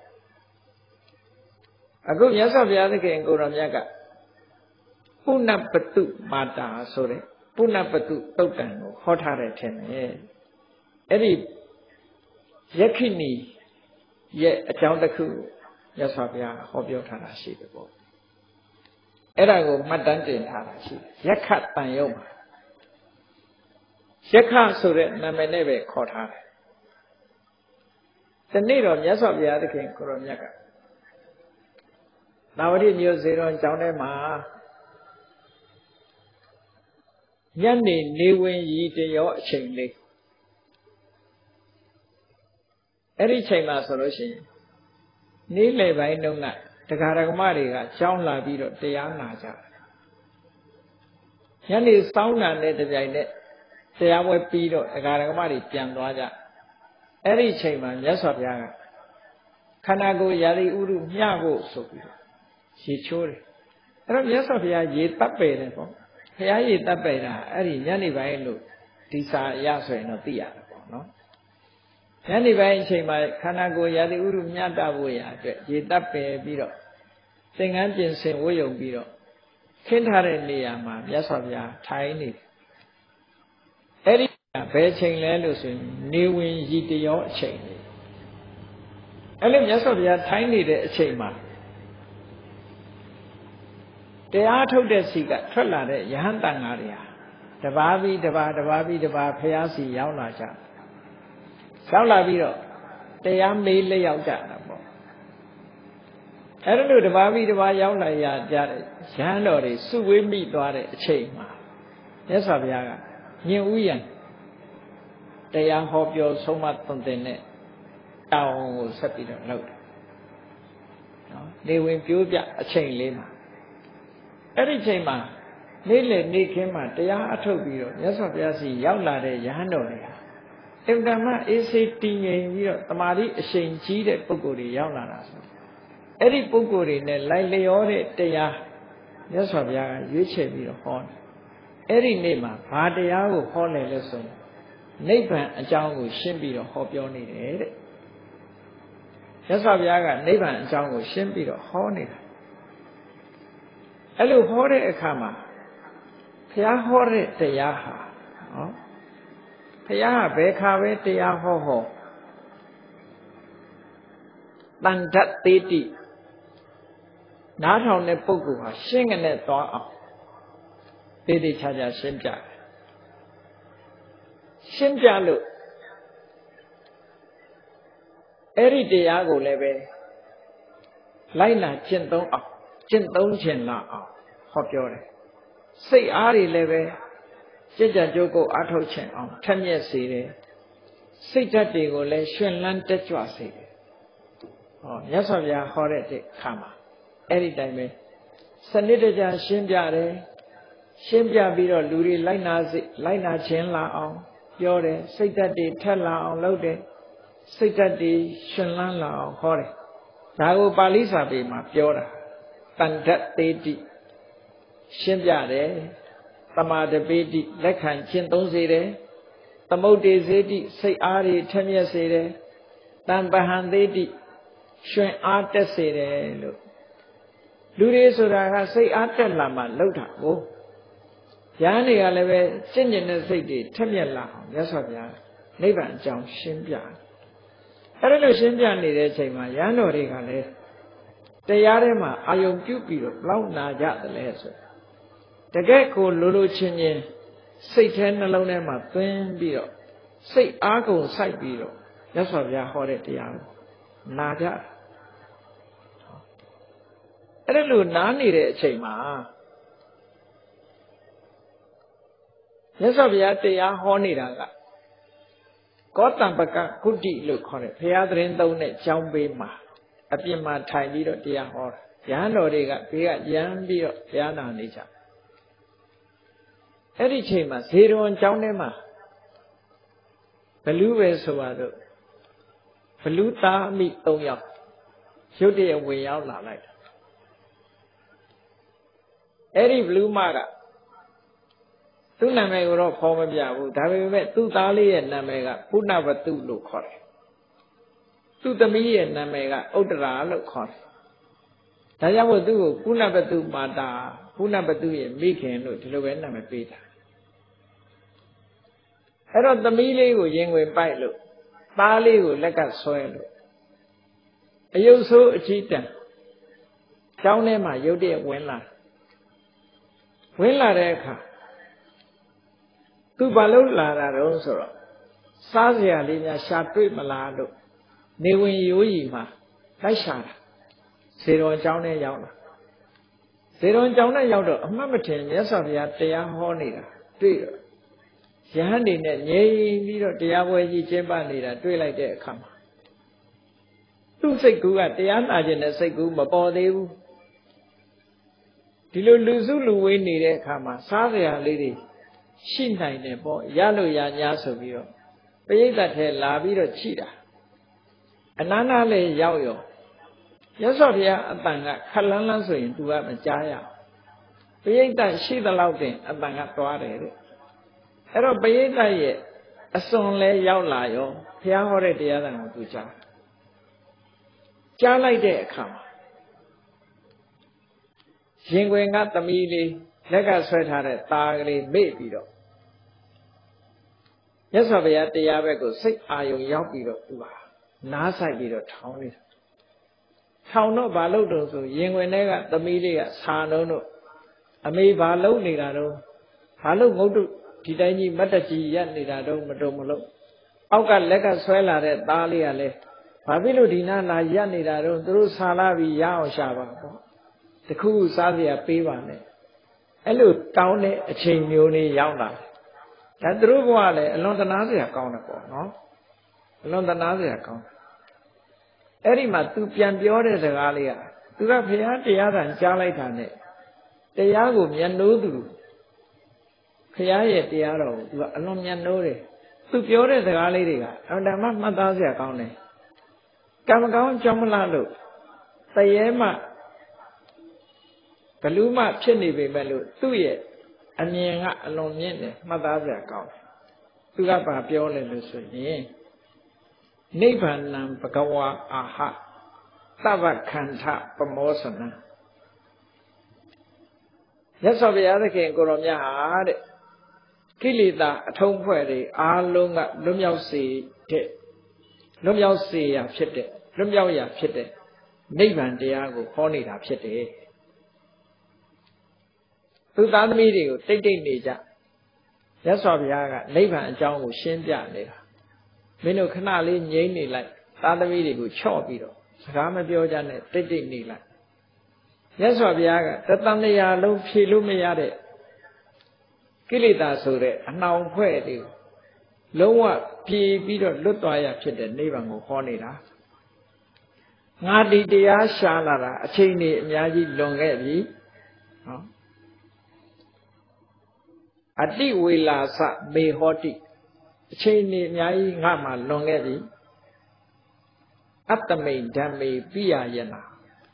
အခုမြတ်စွာဘုရားသခင်ကိုယ်တော်မြတ်ကပုဏ္ဏပတုမာတာဆိုတဲ့ပုဏ္ဏပတုသုတ်တံကိုဟောထားတယ်ထင်တယ်အဲ့ဒီယက္ခိဏီရဲ့အကြောင်းတစ်ခုမြတ်စွာဘုရားဟောပြောထားတာရှိတယ်ပေါ့အဲ့ဒါကိုမှတ်တမ်းတင်ထားတာရှိတယ်ယက္ခတန်ယုံမှာယက္ခဆိုတဲ့နာမည်နဲ့ပဲခေါ်ထားတယ်ဒီနေ့တော့မြတ်စွာဘုရားသခင်ကိုရောမြတ်ကသာဝတိမြို့ဇေရွန်ကျောင်းထဲမှာညနေနေဝင်ရည်တရောအချိန်လေးအဲ့ဒီချိန်မှာဆိုလို့ရှိရင်နေ့လယ်ပိုင်းတုန်းကတရားဓမ္မတွေကကျောင်းလာပြီးတော့တရားနာကြတယ်ညနေစောင်းနာတဲ့တပြိုင်နက်တရားပွဲပြီးတော့တရားဓမ္မတွေပြန်သွားကြအဲ့ဒီချိန်မှာမြတ်စွာဘုရားကခန္ဓာကိုယ်ရာသီဥတုမျှဖို့ဆိုပြီးရေချိုးတယ်အဲ့တော့မြတ်စွာဘုရားရေတပ်ပယ်တယ်ပေါ့ဘုရားရေတပ်ပယ်တာအဲ့ဒီညနေပိုင်းလို့ဒီစာရဆိုရင်တော့သိရတယ်ပေါ့နော်ညနေပိုင်းအချိန်မှာခန္ဓာကိုယ်ရာသီဥတုမျှတဖို့ရအတွက်ရေတပ်ပယ်ပြီးတော့သင်္ကန်းပြင်ဆင်ဝတ်ယုံပြီးတော့ခင်းထားတဲ့နေရာမှာမြတ်စွာဘုရားထိုင်နေတယ်အဲ့ဒီဘယ်ချိန်လဲလို့ဆိုရင်နေဝင်ရည်တရောအချိန်လေအဲ့လိုမြတ်စွာဘုရားထိုင်နေတဲ့အချိန်မှာတရားထုတ်တဲ့စီကထွက်လာတဲ့ယဟန်တန်ဃာတွေဟာတပါးပြီးတပါးတပါးပြီးတပါးဘုရားစီရောက်လာကြရောက်လာပြီးတော့တရားမေးလျောက်ကြတာပေါ့အဲ့ဒါလို့တပါးပြီးတပါးရောက်လာရကြတဲ့ယဟန်တော်တွေစုဝေးမိသွားတဲ့အချိန်မှာမြတ်စွာဘုရားကညင်ဥယျံတရားဟောပြောဆုံးမသွန်သင်တဲ့တောင်းကိုဆက်ပြီးတော့လုပ်တယ်နော်နေဝင်ပြိုးပြအချိန်လေးမှာအဲ့ဒီချိန်မှာနေ့လည်နေ့ခင်းမှာတရားအထုတ်ပြီးတော့မြတ်စွာဘုရားစီရောက်လာတဲ့ယဟန်တော်တွေဟာအင်္ဂမအေးစိတ်တည်ငြိမ်ပြီးတော့တမာတိအရှိန်ကြီးတဲ့ပုဂ္ဂိုလ်တွေရောက်လာတာဆိုအဲ့ဒီပုဂ္ဂိုလ်တွေနဲ့လိုက်လျောတဲ့တရားမြတ်စွာဘုရားကရွေးချယ်ပြီးတော့ဟောတယ်အဲ့ဒီနေ့မှာဘာတရားကိုဟောလဲလို့ဆိုရင်နိဗ္ဗာန်အကြောင်းကိုရှင်းပြီးတော့ဟောပြောနေတယ်တဲ့မြတ်စွာဘုရားကနိဗ္ဗာန်အကြောင်းကိုရှင်းပြီးတော့ဟောနေတာအဲ့လိုဟောတဲ့အခါမှာဘုရားဟောတဲ့တရားဟာနော်ဘုရားကဘယ်ခါပဲတရားဟောဟောတန်ဓတ်တေတိနားထောင်တဲ့ပုဂ္ဂိုလ်ဟာရှင်းကနေသွားအောင်တေတိချာချာရှင်းပြတယ်ရှင်းပြလို့အဲ့ဒီတရားကိုလည်းပဲလိုက်နာကျင့်သုံးအောင်ကျင့်သုံးခြင်းလာအောင်ဟောပြောတယ်စိတ်အားတွေလည်းပဲကြည်ကြကြိုးကိုအားထုတ်ခြင်းအောင်ထက်မြက်စေတယ်စိတ်ဓာတ်တွေကိုလည်းရှင်လန်းတက်ကြွစေတယ်ဟောမြတ်စွာဘုရားဟောတဲ့အခါမှာအဲ့ဒီတိုင်းပဲစနစ်တကျရှင်းပြတယ်ရှင်းပြပြီးတော့လူတွေလိုက်နာစိလိုက်နာခြင်းလာအောင်ပြောတယ်စိတ်ဓာတ်တွေထက်လာအောင်လုပ်တယ်စိတ်ဓာတ်တွေရှင်လန်းလာအောင်ဟောတယ်ဒါကိုပါဠိစာပေမှာပြောတာတန်ဓတ်တေတိရှင်းပြတယ်သမာဓိပေတိလက်ခံကျင့်သုံးစေတယ်သမုဒ္ဒေစေတိစိတ်အားတွေထက်မြက်စေတယ်တံပဟံသေးတိရှင်အားတက်စေတယ်လို့လူတွေဆိုတာကစိတ်အားတက်လာမှလှုပ်တာကိုဉာဏ်တွေကလည်းပဲကျင့်ကျင်တဲ့စိတ်တွေထက်မြက်လာအောင်မြတ်စွာဘုရားနိဗ္ဗာန်အကြောင်းရှင်းပြတယ်အဲ့ဒါလို့ရှင်းပြနေတဲ့အချိန်မှာဉာဏ်တော်တွေကလည်းတရားထဲမှာအာယုံပြုပြီးတော့လောက်နာကြတယ်လဲဆိုတကယ်ကိုလိုလိုချင်းချင်းစိတ်ထဲနှလုံးထဲမှာသွင်းပြီးတော့စိတ်အားကုန်စိုက်ပြီးတော့မြတ်စွာဘုရားဟောတဲ့တရားကိုနာကြအဲ့ဒါလို့နားနေတဲ့အချိန်မှာမြတ်စွာဘုရားတရားဟောနေတာကကောတံပကကုဋ္ဌိလို့ခေါ်တယ်ဘုရားသတင်းသုံးတဲ့ကျောင်းပေးမှာအပြင်မှာထိုင်ပြီးတော့တရားဟောတာရဟန်းတော်တွေကဘေးကရမ်းပြီးတော့ဘုရားနာနေကြအဲ့ဒီချိန်မှာဇေရဝံကျောင်းထဲမှာဘလူးပဲဆိုပါတော့ဘလူးသားအမိ၃ယောက်ရုတ်တရက်ဝင်ရောက်လာလိုက်အဲ့ဒီဘလူးမကသူ့နာမည်ကိုတော့ဖော်မပြဘူးဒါပေမဲ့သူ့သားလေးရဲ့နာမည်ကပုဏ္ဏဝတုလို့ခေါ်တယ်သူ့သမီးရဲ့နာမည်ကဥတ္တရာလို့ခေါ်တယ်ဒါကြောင့်မို့သူ့ကိုပုဏ္ဏဝတုမာတာပုဏ္ဏဝတုရဲ့မိခင်လို့ဒီလိုပဲနာမည်ပေးတာအဲ့တော့သမီးလေးကိုရင်ဝင်ပိုက်လို့သားလေးကိုလက်ကဆွဲလို့အယုတ်ဆိုးအချီးတန်ကျောင်းထဲမှာရုတ်တရက်ဝင်လာဝင်လာတဲ့အခါသူဘာလို့လာတာတော့ဆိုတော့စားစရာလေးများရှာတွေ့မလားလို့နေဝင်ရိုးကြီးမှာလိုက်ရှာတာဇေတော်ကျောင်းထဲရောက်လာဇေတော်ကျောင်းထဲရောက်တော့အမှတ်မထင်မြတ်စွာဘုရားတရားဟောနေတာတွေ့တော့ယဟန်နေနဲ့ငြိမ်ပြီးတော့တရားပွဲကြီးကျင်းပနေတာတွေ့လိုက်တဲ့အခါမှာသူ့စိတ်ကူးကတရားနာခြင်းနဲ့စိတ်ကူးမပေါ်သေးဘူးဒီလိုလူစုလူဝေးနေတဲ့အခါမှာစားစရာလေးတွေရှိနိုင်တယ်ပေါ့ရလို့ရ냐ဆိုပြီးတော့ပရိသတ်ထဲလာပြီးတော့ချိတာအနန္တလေးရောက်ရောရသော်ဘုရားအတန်ကခက်လန်းလန်းဆိုရင် तू ကမကြားရပရိသတ်ရှိသလောက်တင်အတန်ကသွားတယ်တဲ့အဲ့တော့ပရိသတ်ရဲ့အစွန်လဲရောက်လာရောဘုရားဟောတဲ့တရားသံကို तू ကြားကြားလိုက်တဲ့အခါမှာရင်ခွင်ကသမီးလေးလက်ကဆွဲထားတဲ့သားကလေးမေ့ပြီးတော့မြတ်စွာဘုရားတရားဘက်ကိုစိတ်အာရုံရောက်ပြီးတော့သူဟာနားဆိုင်ပြီးတော့ထောင်းနေတာထောင်းတော့ဘာလို့တုံးဆိုရင်ခွင်ထဲကသမီးလေးကဆာနှုံးတို့အမေဘာလုပ်နေတာတော့ဘာလို့ငုတ်တို့ဒီတိုင်းကြီးမတ်တကြီးရက်နေတာတော့မတုံမလို့အောက်ကလက်ကဆွဲလာတဲ့သားလေးကလည်းဘာဖြစ်လို့ဒီနားလာရက်နေတာတော့သူတို့ဆာလာပြီးရအောင်ရှာပါပေါ့တခုခုစားစရာပေးပါနဲ့အဲ့လိုတောင်းတဲ့အချိန်မျိုးလေးရောက်လာတယ်ဒါသူတို့ဘဝလည်းအလွန်တနာစရာကောင်းတယ်ပေါ့နော်အလွန်တနာစရာကောင်းတယ်အဲ့ဒီမှာ तू ပြန်ပြောတဲ့စကားလေးက तू ကဘုရားတရားသံကြားလိုက်တာနဲ့တရားကိုမျက်နှိုးသူဘုရားရဲ့တရားတော်ကို तू ကအလွန်မျက်နှိုးတယ်သူပြောတဲ့စကားလေးတွေကအမှန်တမ်းမှတ်သားစရာကောင်းတယ်ကံမကောင်းကြောင့်မလားလို့တရေမှဘလူးမှဖြစ်နေပေမဲ့လို့သူ့ရဲ့အမြင်ကအလွန်မြင့်တယ်မှတ်သားစရာကောင်းတယ်သူကဘာပြောလဲလို့ဆိုရင်နိဗ္ဗာန်ံဘဂဝါအာဟသဗ္ဗခန္ဓာပမောစနံမြတ်စွာဘုရားသခင်ကိုရောမြတ်ဟာတဲ့ကိလေသာအထုံးဖွဲ့တွေအားလုံးကလွတ်မြောက်စေတဲ့လွတ်မြောက်စေရာဖြစ်တဲ့လွတ်မြောက်ရာဖြစ်တဲ့နိဗ္ဗာန်တရားကိုဟောနေတာဖြစ်တယ်သူသားသမီးတွေကိုတိတ်တိတ်နေကြမြတ်စွာဘုရားကနိဗ္ဗာန်အကြောင်းကိုရှင်းပြနေတာမင်းတို့ခဏလေးငြိမ့်နေလိုက်သားသမီးတွေကိုချော့ပြီးတော့စကားမပြောကြနဲ့တိတ်တိတ်နေလိုက်မြတ်စွာဘုရားကတသံတရားလုံးဖြေလို့မရတဲ့ကိလေသာဆိုတဲ့အနှောင်ဖွဲ့တွေလုံးဝဖြေပြီးတော့လွတ်သွားရဖြစ်တဲ့နိဗ္ဗာန်ကိုဟောနေတာငါဒီတရားရှာလာတာအချိန်ကြီးအများကြီးလွန်ခဲ့ပြီနော်အတိဝေလာစမေဟောတိအချိန်ကြီးအများကြီးငါမှလွန်ခဲ့ပြီအတ္တမိန်ဓမ္မေပိယယနာ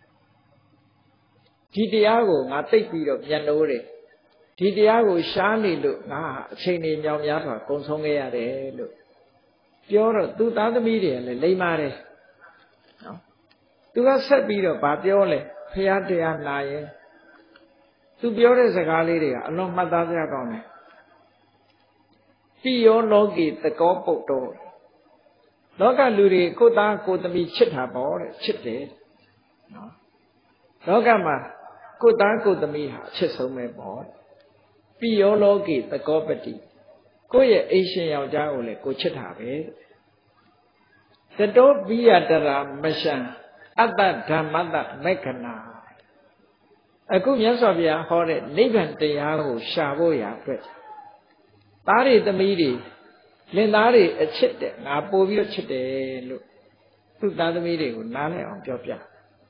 ဒီတရားကိုငါသိပြီးတော့ပြန်လို့တယ်ဒီတရားကိုရှားနေလို့ငါအချိန်ကြီးမြောင်များစွာကုံဆုံးခဲ့ရတယ်လို့ပြောတော့သူသားသမီးတွေလည်းလိမ္မာတယ်နော်သူကဆက်ပြီးတော့ဗာပြောလဲဖရာတရားနာရင်သူပြောတဲ့စကားလေးတွေကအလွန်မှတ်သားစရာကောင်းတယ်တိယောလောကေတကောပုတ်တော်လောကလူတွေကိုသားကိုသမီးချစ်တာပေါ့တဲ့ချစ်တယ်နော်လောကမှာကိုသားကိုသမီးဟာအချစ်ဆုံးပဲပေါ့ပိယောလောကေတကောပတိကိုယ့်ရဲ့အိရှင်ယောက်ျားကိုလည်းကိုချစ်တာပဲတတောပိယတရာမရှံအတ္တဓမ္မတမက္ခဏာအခုမြတ်စွာဘုရားဟောတဲ့နိဗ္ဗာန်တရားကိုရှာဖို့ရအတွက်သားတွေသမီးတွေလင်သားတွေအချစ်တဲ့ငါပို့ပြီးတော့ချစ်တယ်လို့သူ့သားသမီးတွေကိုနားလည်အောင်ပြောပြ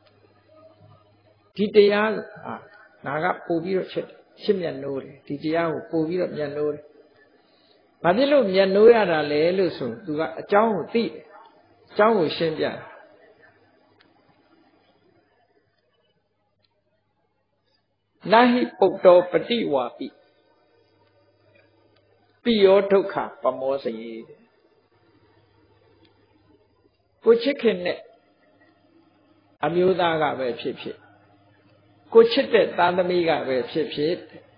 ဒီတရားဟာငါကပို့ပြီးတော့ချစ်တယ်ချစ်မြတ်နိုးတယ်ဒီတရားကိုပို့ပြီးတော့မြတ်နိုးတယ်ဘာဖြစ်လို့မြတ်နိုးရတာလဲလို့ဆိုသူကအကြောင်းကိုသိတယ်အကြောင်းကိုရှင်းပြတယ်နာဟိပုတ္တောပတိဝါပိပိယောဒုက္ခပမောစယေကိုချစ်ခင်နဲ့အမျိုးသားကပဲဖြစ်ဖြစ်ကိုချစ်တဲ့သားသမီးကပဲဖြစ်ဖြစ်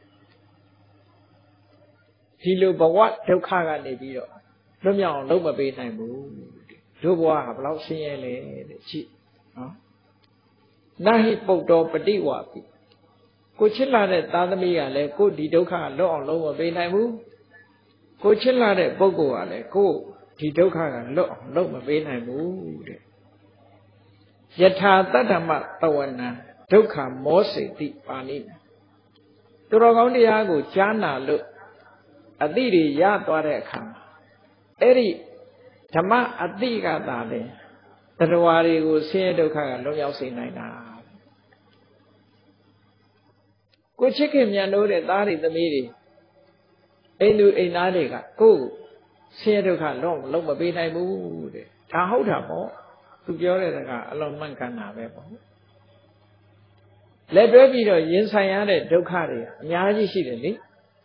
ဒီလိုဘဝဒုက္ခကနေပြီးတော့လွတ်မြောက်အောင်လုပ်မပေးနိုင်ဘူးတို့ဘဝဟာဘယ်လောက်ဆင်းရဲလဲတဲ့ကြည့်နော်နာဟိပုတ္တောပတိဝါပိကိုချစ်လာတဲ့သားသမီးကလည်းကိုဒီဒုက္ခလွတ်အောင်လုပ်မပေးနိုင်ဘူးကိုချစ်လာတဲ့ပုဂ္ဂိုလ်ကလည်းကိုဒီဒုက္ခကလွတ်အောင်လုပ်မပေးနိုင်ဘူးတဲ့ယထာတတ္တမတဝနံဒုက္ခမောစေတိပါဠိသူတော်ကောင်းတရားကိုကြားနာလို့အသိတွေရသွားတဲ့အခါမှာအဲ့ဒီဓမ္မအသိကသာလေတရားတွေကိုဆင်းရဲဒုက္ခကလွတ်မြောက်စေနိုင်တာကိုချစ်ခင်မြတ်လို့တဲ့သားတွေသမီးတွေအိမ်သူအိမ်သားတွေကကိုယ်ဆင်းရဲဒုက္ခလုံးလုံးမပေးနိုင်ဘူးတဲ့ဒါဟုတ်တာပေါ့သူပြောတဲ့စကားအလုံးမှန်ကန်တာပဲပေါ့လက်တွဲပြီးတော့ရင်ဆိုင်ရတဲ့ဒုက္ခတွေအများကြီးရှိတယ်လေ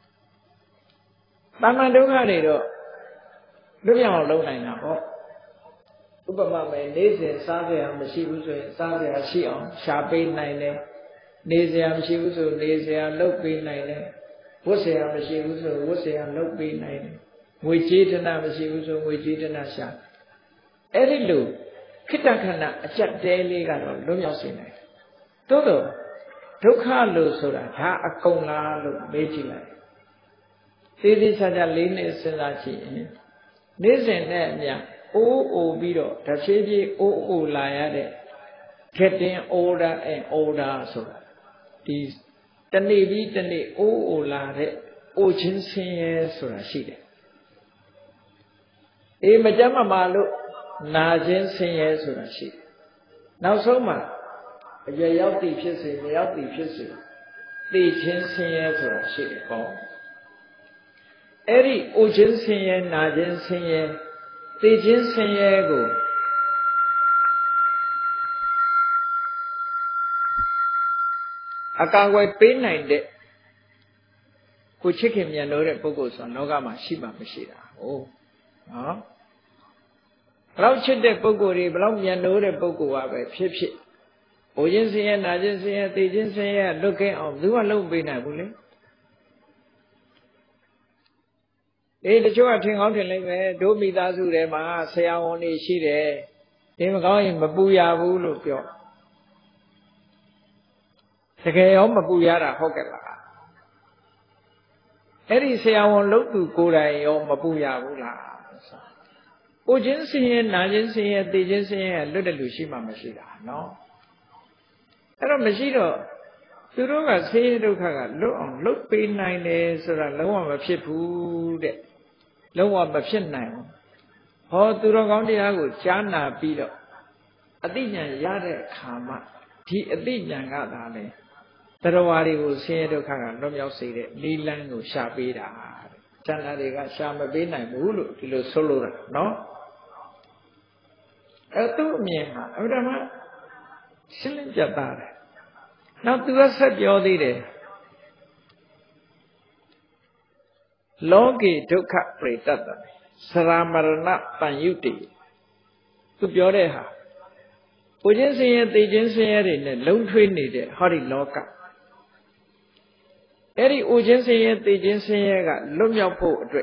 တာမန်ဒုက္ခတွေတော့လွတ်မြောက်အောင်လုပ်နိုင်တာပေါ့ဥပမာမယ်နေစဉ်စားစရာမရှိဘူးဆိုရင်စားစရာရှိအောင်ရှာပေးနိုင်တယ်နေစရာမရှိဘူးဆိုနေစရာလုပ်ပေးနိုင်တယ်ဝတ်စရာမရှိဘူးဆိုဝတ်စရာလုပ်ပေးနိုင်တယ်ငွေကြေးတနာမရှိဘူးဆိုငွေကြေးတနာရှာအဲ့ဒီလိုခိတ္တခဏအကျက်တဲလေးကတော့လွတ်မြောက်စေနိုင်တယ်သို့တော့ဒုက္ခလို့ဆိုတာဒါအကုန်လားလို့မေးကြည့်လိုက်သေးသေးချာချာလေးနဲ့စဉ်းစားကြည့်ရင်နေ့စဉ်နဲ့အမျှအိုးအိုပြီးတော့တစ်ဖြည်းဖြည်းအိုးအိုလာရတဲ့ getting older and older ဆိုတာဒီတနေ့ပြီးတနေ့အိုးအိုလာတဲ့အိုချင်းဆင်းရဲဆိုတာရှိတယ်အေးမကြမ်းမမာလို့နာချင်းဆင်းရဲဆိုတာရှိတယ်နောက်ဆုံးမှာအရွယ်ရောက်တည်ဖြစ်စေမရောက်တည်ဖြစ်စေသိချင်းဆင်းရဲဆိုတာရှိတယ်ပေါ့ Eri ujin sinye, najin sinye, tijin sinye go. Akawai pain nine de. Kuchikim yanore pogos on Nogama Shiba Mashira. Oh, huh? Rauchit de pogori, Blam yanore pogoa by Pipshi. Ujin sinye, najin sinye, tijin sinye, looking of the one low bina bully. Eh, the Joa Ting out in Lake, do me that to them, ah, say I only she there. They were going Babuya Vulu. The Gayom Babuyara Hokela. Eddie say I won't look to Koda or Babuya Vula. Ujinsi and Najinsi and Dijinsi and Little Lushima Mashida, no? I don't Mashida. You know, I say, look, look, look, pay nine days, so that no one will ship food. No one but shin nine. Oh, to rock on the ago, Chana Pido. A dinner yard kama. Tea a dinner gather. The Rawari will say to Kanga, no, you'll say that. Nilang will shabida. Chana de got Shama Bina Mulu, Tilo Solura, no? A two me, I would have Silent Jabar. Now to us at your day. Logi took up Pretata, Saramarana Panyuti. To Bioreha. Ujensi and the Jensi in the low twin needed, Hori Loka. Eri Ujensi and the Jensi got Lumia poetry.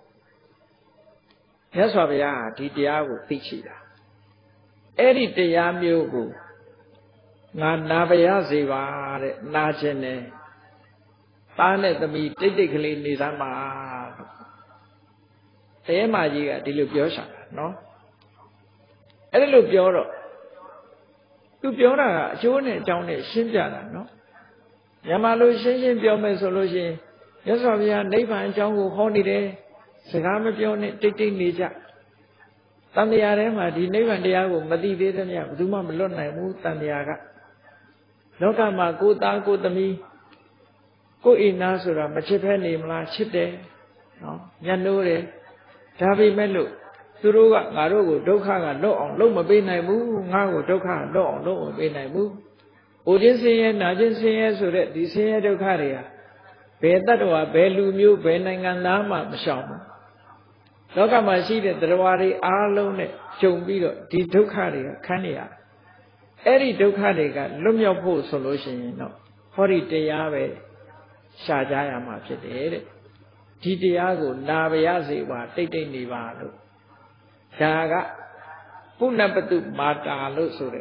Yes, Wabia, Tidia Pichida. Eri de Yamugu. Navaya Ziva, Najene. Panet the meat, typically Nizama. The Emagia, the Lupiosa, no? A Lupioro. Lupiora, June, Johnny, Shinjana, no? Yamalu Shin, Biome solution. Yes, we are neighbor and John who holiday. Sagama Bione, taking Nija. Tandiarema, the neighbor and the Ago, Madi Vedania, Duma Melona, Mu Tandiaga. Nokama, go down, go to me. Go in Nasura, Machipani, Mla, Chite, no, Yanure, Tavi Melu, Suruga, Marugo, Doka, no, Loma Bina Mu, Nago, Doka, no, Loma Bina Mu. Ujinsi and Najinsi, so that this year Dokaria. Bedadua, Belu Mu, Benanganama, Mashama. Doka Mashida, Drawari, Arlone, Chumbido, Di Dokaria, Kania. Eri Dokariga, Lumia Po solution, no. Hori Deave. Shajaya Mapide, Titiago, Naviazi, Titi Nivado, Jaga, Punapatu Mata Lusure,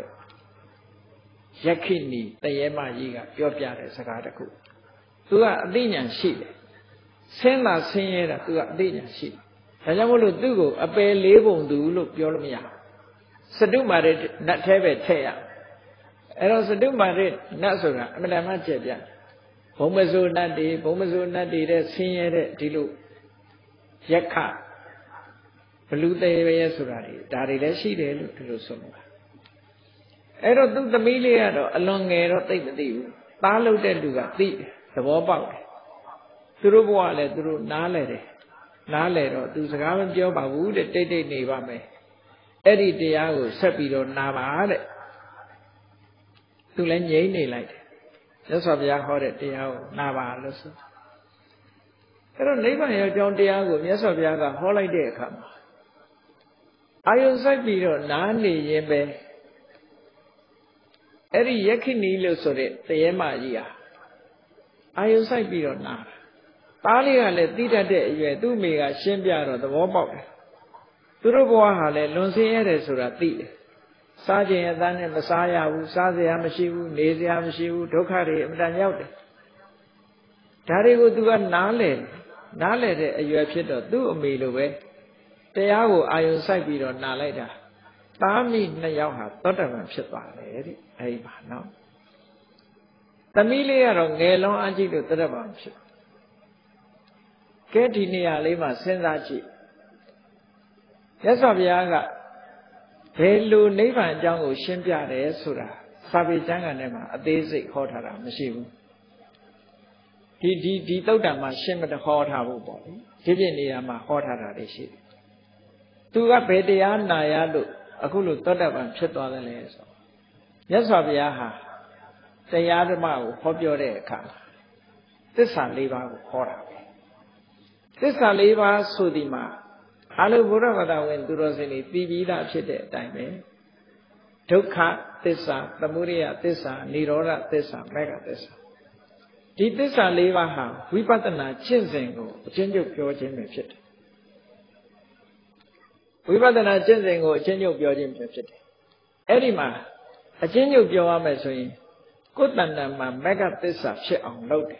Yakini, the Yema Yiga, Yopia Sagataku. To a Dinian sheep. Send us senior to a Dinian sheep. Sayamulu Dugo, a pay label do look Yormia. Sadumare, not have a tail. And also Dumare, Nasura, Madame Jebia. Bomazu Nadi, Bomazu Nadi, the senior Dilu Yaka Blue de Surari, Dari Leshi de Lusuma. Ero took the Milia along Ero take the deal. Palo de Duga, the Wobak. Turubuale, Duru Nale, Nale, to Sagavan Jobabu, the Tete Nevame. Eddie Diago, Sepido Navale. To lend Yane like. That's what we are heard Diago, Nava. I don't live on John Diago, yes, of Yaga, holiday come. I also be Nani Yembe. Eri Yakini Lusore, the Yemagia. I also be on now. Talia let Dita de do me a Shimbia or the Wobok. Turuboa le Lonsi Surati. Saji and then Messiah, Sazi Amashivu, Lazy Amashivu, Dokari, and Danyaude. Tari would do a Nale, Nale, you have said, do a meal away. They are I also be on Naleda. Tami Nayaha, thought of him, Shippa, eh, no. The Milia on Galo Anji to the Ketinia Lima Sendachi. Yes, of Yaga. Hello, Neva and Jango Shimpia de Sura, Sabi Janganema, a basic hotara, Mashivu. ဒီဒီဒီတုတ်တံမှာရှင်းမတဟောထားဖို့ပေါ့လေဒီပြည့်နေရာမှာဟောထားတာတွေရှိတယ်သူကဘယ်တရားနာရလို့အခုလိုသောတပန်ဖြစ်သွားတယ်လဲဆိုမြတ်စွာဘုရားဟာတရားဓမ္မကိုဟောပြောတဲ့အခါသစ္စာလေးပါးကိုဟောတာပဲသစ္စာလေးပါးဆိုဒီမှာအလိုဘုရားဘာသာဝင်သူတော်စင်တွေပြီးပြီးသားဖြစ်တဲ့အတိုင်းပဲဒုက္ခသစ္စာသမုဒယသစ္စာនិရောဓသစ္စာမေဃသစ္စာဒီသစ္စာလေးပါးဟာဝိပဿနာကျင့်စဉ်ကိုအချင်းချုပ်ပြောခြင်းပဲဖြစ်တယ်ဝိပဿနာကျင့်စဉ်ကိုအချင်းချုပ်ပြောခြင်းပဲဖြစ်တယ်အဲ့ဒီမှာအချင်းချုပ်ပြောရမယ်ဆိုရင်ကိုယ်တဏ္ဍာမှာမေဃသစ္စာဖြစ်အောင်လုပ်တယ်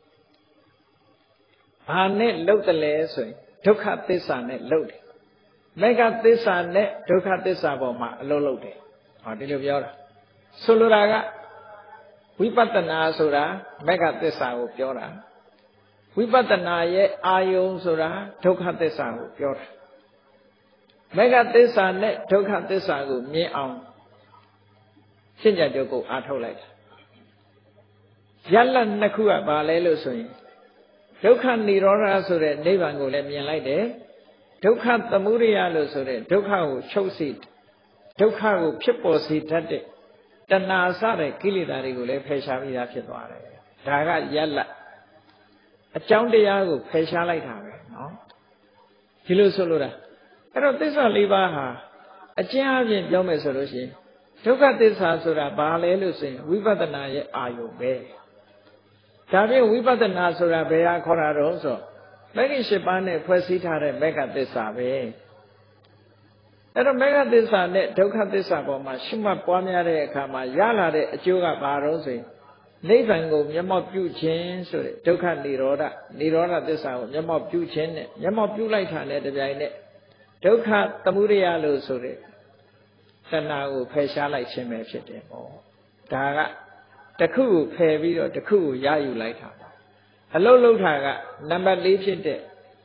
ဘာနဲ့လုပ်တယ်လဲဆိုရင်ဒုက္ခသစ္စာနဲ့လုပ်တယ်မေဃသစ္စာနဲ့ဒုက္ခသစ္စာပေါ်မှာအလုပ်လုပ်တယ်ဟောဒီလိုပြောတာဆိုလိုတာကဝိပဿနာဆိုတာမေဃသစ္စာကိုပြောတာဝိပဿနာရဲ့အာယုံဆိုတာဒုက္ခသစ္စာကိုပြောတာမေဃသစ္စာနဲ့ဒုက္ခသစ္စာကိုမြင်အောင်ရှင်းကြကြကိုအားထုတ်လိုက်တာရလတ်နှစ်ခုကဘာလဲလို့ဆိုရင်ဒုက္ခនិရောဓဆိုတဲ့နိဗ္ဗာန်ကိုလည်းမြင်လိုက်တယ်ဒုက္ခသမုဒယလို့ဆိုတဲ့ဒုက္ခကိုချုပ်စီဒုက္ခကိုဖြစ်ပေါ်စေတတ်တဲ့တဏှာစတဲ့ကိလေသာတွေကိုလည်းဖယ်ရှားပြီးသားဖြစ်သွားတယ်ဒါကရလတ်အကြောင်းတရားကိုဖယ်ရှားလိုက်တာပဲနော်ဒီလိုဆိုလို့တာအဲ့တော့သစ္စာလေးပါးဟာအကျဉ်းအပြင်ပြောမယ်ဆိုလို့ရှိရင်ဒုက္ခသစ္စာဆိုတာဘာလဲလို့ဆိုရင်ဝိပဿနာရဲ့အာယုပဲဒါဖြင့်ဝိပဿနာဆိုတာဘယ်ဟာခေါ်တာတော့ဆိုမဂ္ဂင်၈ပါးနဲ့ဖွဲ့စည်းထားတဲ့မေဃသစ္စာပဲအဲ့တော့မေဃသစ္စာနဲ့ဒုက္ခသစ္စာပေါ်မှာရှုမှတ်ပွားများတဲ့အခါမှာရလာတဲ့အကျိုးကဘာတော့ဆိုရင်နိဗ္ဗာန်ကိုမျက်မှောက်ပြုခြင်းဆိုတဲ့ဒုက္ခនិရောဓនិရောဓသစ္စာကိုမျက်မှောက်ပြုခြင်းနဲ့မျက်မှောက်ပြုလိုက်တာနဲ့တပြိုင်နက်ဒုက္ခသမုဒယလို့ဆိုတဲ့တဏှာကိုဖယ်ရှားလိုက်ခြင်းပဲဖြစ်တယ်ပေါ့ဒါကတစ်ခုကိုဖယ်ပြီးတော့တစ်ခုကိုရယူလိုက်တာအလုံးလုံးတာကနံပါတ်၄ဖြစ်တဲ့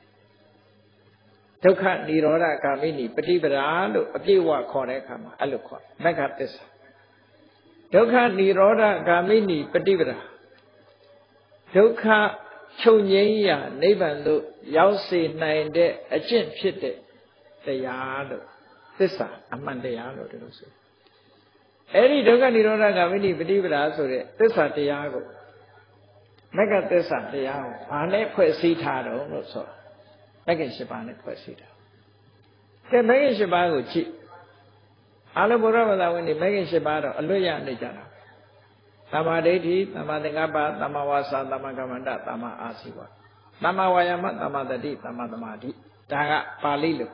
ဒုက္ခនិရောဓဂ ामिनी ပฏิပဒါလို့အပြည့်ဝခေါ်တဲ့အခါမှာအဲ့လိုခေါ်မဂ္ဂသစ္စာဒုက္ခនិရောဓဂ ामिनी ပฏิပဒါဒုက္ခချုပ်ငြိမ်းရာနိဗ္ဗာန်သို့ရောက်စေနိုင်တဲ့အကျင့်ဖြစ်တဲ့တရားလို့သစ္စာအမှန်တရားလို့ဒီလိုဆိုအဲ့ဒီဒုက္ခនិရောဓဂ ामिनी ပฏิပဒါဆိုတဲ့သစ္စာတရားကိုမဂ္ဂသစ္စာတရားကိုဘာနဲ့ဖွဲ့စည်းထားတော့လို့ဆိုမဂ္ဂင်၈ပါးနဲ့ဖွဲ့စည်းတာကဲမဂ္ဂင်၈ပါးကိုကြည့်အလုံးဘုရားဘာသာဝင်ဒီမဂ္ဂင်၈ပါးတော့အလွတ်ရနေကြတာသမ္မာဒိဋ္ဌိသမ္မာသင်္ကပ္ပသမ္မာဝါစာသမ္မာကမ္မန္တသမ္မာအာဇီဝသမ္မာဝါယာမသမ္မာတတိသမ္မာသမာဓိဒါကပါဠိလို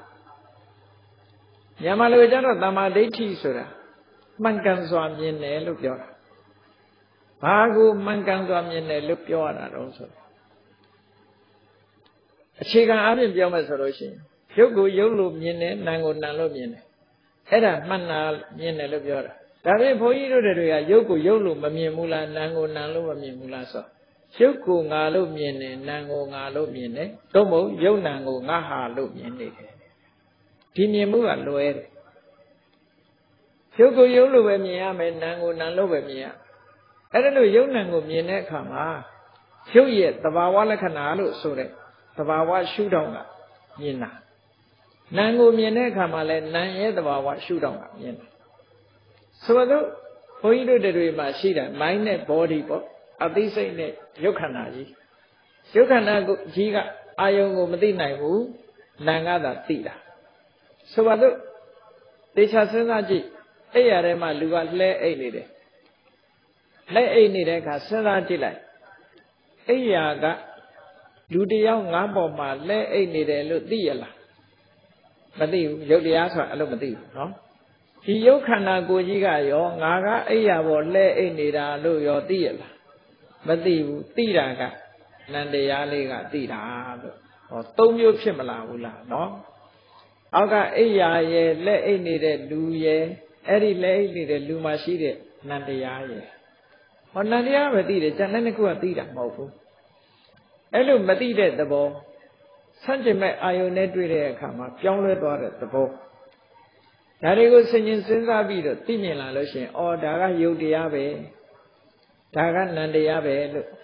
မြန်မာလိုကျတော့သမ္မာဒိဋ္ဌိဆိုတာမှန်ကန်စွာမြင်တယ်လို့ပြောတာဘာကိုမှန်ကန်စွာမြင်တယ်လို့ပြောရတာတော့ဆိုအခြေခံအပြင်ပြောမယ်ဆိုလို့ရှိရင်ရုပ်ကိုရုပ်လို့မြင်တယ်နာမ်ကိုနာမ်လို့မြင်တယ်အဲ့ဒါမှန်တာမြင်တယ်လို့ပြောတာဒါပေမဲ့ဘုန်းကြီးတို့တွေကရုပ်ကိုရုပ်လို့မမြင်ဘူးလားနာမ်ကိုနာမ်လို့မမြင်ဘူးလားဆိုရုပ်ကိုငါလို့မြင်တယ်နာမ်ကိုငါလို့မြင်တယ်သို့မဟုတ်ရုပ်နာမ်ကိုငါဟာလို့မြင်နေတယ်ဒီမြင်မှုကလွဲတယ်ရုပ်ကိုရုပ်လို့ပဲမြင်ရမယ်နာမ်ကိုနာမ်လို့ပဲမြင်ရအဲ့ဒါလို့ရုပ်နာမ်ကိုမြင်တဲ့အခါမှာရုပ်ရဲ့သဘာဝလက္ခဏာလို့ဆိုတဲ့သဘာဝရှုထောင့်ကမြင်တာနာမ်ကိုမြင်တဲ့အခါမှာလဲနာမ်ရဲ့သဘာဝရှုထောင့်ကမြင်တာဆိုတော့ဘုန်းကြီးတို့တွေမှာရှိတာ mind နဲ့ body ပေါ့အသိစိတ်နဲ့ရုပ်ခန္ဓာကြီးရုပ်ခန္ဓာကိုကြီးကအာယုံကိုမသိနိုင်ဘူးနာမ်ကသာသိတာဆိုတော့တေချာစဉ်းစားကြည့်အဲ့ရထဲမှာလူကလှဲအိတ်နေတယ်လှဲအိတ်နေတဲ့အခါစဉ်းစားကြည့်လိုက်အဲ့ရကလူတယောက်ငါးပေါ်မှာလဲအိတ်နေတယ်လို့သိရလားမသိဘူးရုပ်တရားဆိုတာအဲ့လိုမသိဘူးနော်ဒီရုပ်ခန္ဓာကိုယ်ကြီးကရောငါကအိယာပေါ်လဲအိတ်နေတာလို့ရောသိရလားမသိဘူးသိတာကနန္တရားလေးကသိတာလို့ဟောသုံးမျိုးဖြစ်မလားဘူးလားနော်အောက်ကအိယာရဲ့လက်အိတ်နေတဲ့လူရဲ့အဲ့ဒီလက်အိတ်နေတဲ့လူမှာရှိတဲ့နန္တရားရဲ့ဟောနန္တရားပဲသိတယ်ကျန်တဲ့နှစ်ခုကသိတာမဟုတ်ဘူးအဲ့လိုမသိတဲ့သဘောဆန့်ကျင်မဲ့အာယုန်နဲ့တွေ့တဲ့အခါမှာပြောင်းလဲသွားတဲ့သဘောဒါတွေကိုဆင်ခြင်စဉ်းစားပြီးတော့သိမြင်လာလို့ရှိရင်အော်ဒါကယုတ်တရားပဲဒါကနန္တရားပဲလို့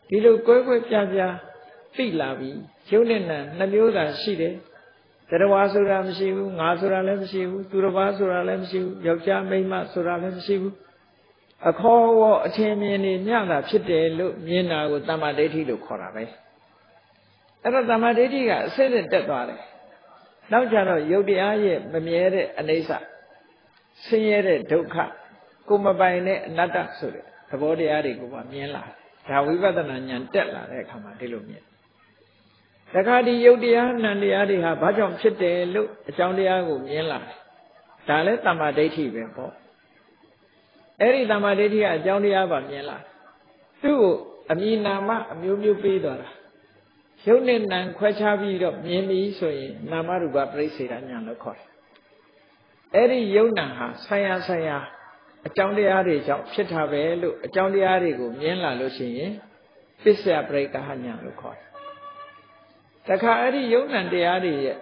ဒီလိုကွဲကွဲပြားပြားသိလာပြီရုပ်နဲ့နာနှမျိုးသာရှိတယ်တရားဝါဆိုတာမရှိဘူးငါဆိုတာလည်းမရှိဘူးသူတစ်ပါးဆိုတာလည်းမရှိဘူးယောက်ျားမိန်းမဆိုတာလည်းမရှိဘူးအခေါ်ဝအထင်မြင်နေညတာဖြစ်တယ်လို့မြင်တာကိုတမ္မာဒိဋ္ဌိလို့ခေါ်တာပဲအဲ့တော့တမ္မာဒိဋ္ဌိကအစစ်စစ်တက်သွားတယ်နောက်ကြတော့ယုတ်တရားရဲ့မမြဲတဲ့အနိစ္စဆင်းရဲတဲ့ဒုက္ခကိုမပိုင်တဲ့အနတ္တဆိုတဲ့သဘောတရားတွေကိုမှမြင်လာဒါဝိပဿနာဉာဏ်တက်လာတဲ့အခါမှာဒီလိုမြင်တခါဒီယုတ်တရားနံတရားတွေဟာဘာကြောင့်ဖြစ်တယ်လို့အကြောင်းတရားကိုမြင်လာတယ်ဒါလည်းတမ္မာဒိဋ္ဌိပဲပေါ့အဲ့ဒီတမ္မာဒိဋ္ဌိကအကြောင်းတရားပါမြင်လာသူ့ကိုအမည်နာမအမျိုးမျိုးပေးသွားတာရုပ်နဲ့နာမ်ခွဲခြားပြီးတော့မြင်ပြီဆိုရင်နာမရူပပရိစ္ဆေဒဉာဏ်လို့ခေါ်တယ်အဲ့ဒီယုတ်နာဟာဆိုင်ရာဆိုင်ရာအကြောင်းတရားတွေကြောင့်ဖြစ်တာပဲလို့အကြောင်းတရားတွေကိုမြင်လာလို့ရှိရင်ပစ္စယပရိက္ခဉာဏ်လို့ခေါ်တယ်တခါအဲ့ဒီယုတ်နံတရားတွေရဲ့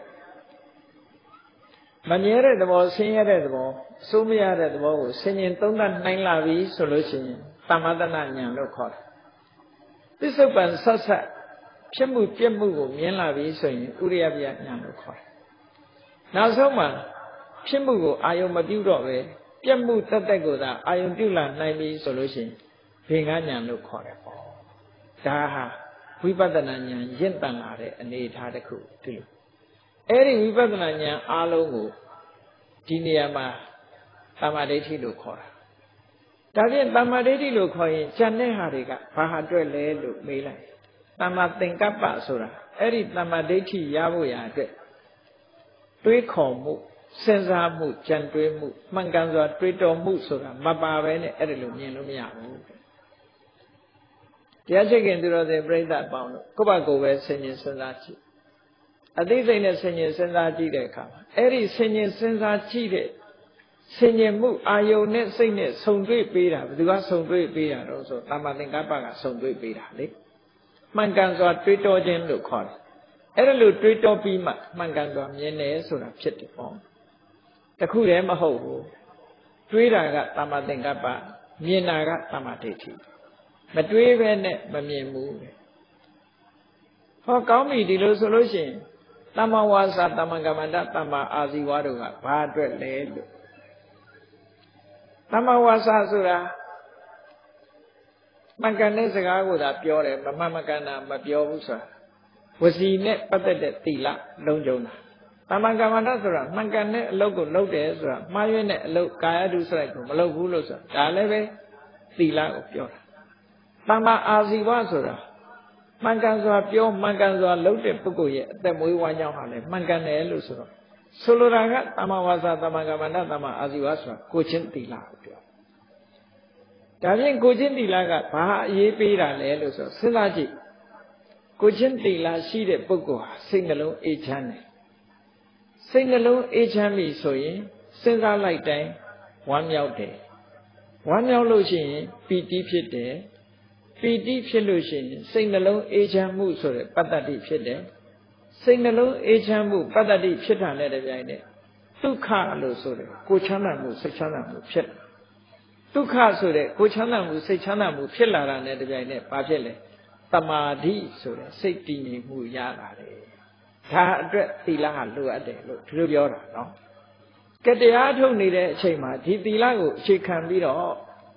မမြဲတဲ့သဘောဆင်းရဲတဲ့သဘောအစိုးမရတဲ့သဘောကိုဆင်ញင်သုံးသပ်နိုင်လာပြီဆိုလို့ရှိရင်သမ္မာတဏဉာဏ်လို့ခေါ်တယ်ပစ္စုပန်ဆက်ဆက်ဖြစ်မှုပြက်မှုကိုမြင်လာပြီဆိုရင်ဥရိယပြဉာဏ်လို့ခေါ်တယ်နောက်ဆုံးမှာဖြစ်မှုကိုအာယုံမပြုတော့ပဲပြက်မှုတတ်တဲ့ကိုသာအာယုံပြုလာနိုင်ပြီဆိုလို့ရှိရင်ဘင်္ဂဉာဏ်လို့ခေါ်တယ်ပေါ့ဒါဟာဝိပဿနာဉာဏ်ရင့်တန်လာတဲ့အနေအထားတစ်ခုဒီလိုအဲ့ဒီဝိပဿနာဉာဏ်အားလုံးကိုဒီနေရာမှာတမ္မာဒိဋ္ဌိလို့ခေါ်တာဒါဖြင့်တမ္မာဒိဋ္ဌိလို့ခေါ်ရင်ဉာဏ်နဲ့ဟာတွေကဘာဟာအတွက်လဲလို့မေးလိုက်တမ္မာသင်္ကပ္ပဆိုတာအဲ့ဒီတမ္မာဒိဋ္ဌိရဖို့ရာအတွက်တွေးခေါ်မှုစဉ်းစားမှုကြံတွေးမှုမှန်ကန်စွာတွေးတော်မှုဆိုတာမပါဘဲနဲ့အဲ့ဒီလိုမြင်လို့မရဘူးတရားချစ်ခင်သူတော်စင်ပြိဿပေါင်းလို့ကိုယ့်ဘာကိုယ်ပဲဆင်ញင်စဉ်းစားကြည့်အသိစိတ်နဲ့ဆင်ញင်စဉ်းစားကြည့်တဲ့အခါမှာအဲ့ဒီဆင်ញင်စဉ်းစားကြည့်တဲ့ဆင်ញင်မှုအာယုန်နဲ့စိတ်နဲ့ဆုံတွေ့ပေးတာဘယ်သူကဆုံတွေ့ပေးတာတော့ဆိုတမ္မာသင်္ကပ္ပကဆုံတွေ့ပေးတာလေမှန်ကန်စွာတွေးတောခြင်းလို့ခေါ်တယ်အဲ့ဒါလို့တွေးတောပြီးမှမှန်ကန်စွာမြင်တယ်ဆိုတာဖြစ်တယ်ပေါ့တခုတည်းမဟုတ်ဘူးတွေးတာကတမ္မာသင်္ကပ္ပမြင်တာကတမ္မာဒိဋ္ဌိမတွေးပဲနဲ့မမြင်ဘူးဟောကောင်းပြီဒီလိုဆိုလို့ရှိရင်တမ္မာဝါစာတမ္မာကမ္မန္တတမ္မာအာဇီဝတို့ကဘာအတွက်လဲလို့တမ္မာဝါစာဆိုတာမှန်ကန်တဲ့စကားကိုသာပြောတယ်မမှန်မကန်တာမပြောဘူးဆိုတာဝစီနဲ့ပတ်သက်တဲ့သီလလုံးကျုံတာတမ္မာကမ္မန္တဆိုတာမှန်ကန်တဲ့အလုပ်ကိုလုပ်တယ်ဆိုတာမှားယွင်းတဲ့အလုပ်ကာယဒုစရိုက်ကိုမလုပ်ဘူးလို့ဆိုတာဒါလည်းပဲသီလကိုပြောတာတမ္မာအာဇီဝဆိုတာမှန်ကန်စွာပြောမှန်ကန်စွာလုပ်တဲ့ပုဂ္ဂိုလ်ရဲ့အသက်မွေးဝမ်းကြောင်းဟာလည်းမှန်ကန်တယ်လို့ဆိုတော့ဆိုလိုတာကတမ္မာဝါစာတမ္မာကမ္မန္တတမ္မာအာဇီဝဆိုတာကိုချင်းသီလကိုပြောဒါဖြင့်ကိုချင်းသီလကဘာအရေးပေးတာလဲလို့ဆိုစဉ်းစားကြည့်ကိုချင်းသီလရှိတဲ့ပုဂ္ဂိုလ်ဟာစိတ်နှလုံးအေးချမ်းတယ်စိတ်နှလုံးအေးချမ်းပြီဆိုရင်စဉ်းစားလိုက်တိုင်းဝမ်းမြောက်တယ်ဝမ်းမြောက်လို့ရှိရင်ပီတိဖြစ်တယ်ပီတိဖြစ်လို့ရှိရင်စိတ်နှလုံးအေးချမ်းမှုဆိုတဲ့ပတ္တတိဖြစ်တယ်စိတ်နှလုံးအေးချမ်းမှုပတ္တတိဖြစ်တာနဲ့တပြိုင်နက်ဒုက္ခလို့ဆိုတယ်ကိုချမ်းသာမှုစိတ်ချမ်းသာမှုဖြစ်ဒုက္ခဆိုတဲ့ကိုချမ်းသာမှုစိတ်ချမ်းသာမှုဖြစ်လာတာနဲ့တပြိုင်နက်ဘာဖြစ်လဲတမာဓိဆိုတဲ့စိတ်တည်ငြိမ်မှုရလာတယ်ဒါအတွက်သီလဟာလိုအပ်တယ်လို့ဒီလိုပြောတာနော်ကတရားထုတ်နေတဲ့အချိန်မှာဒီသီလကိုအခြေခံပြီးတော့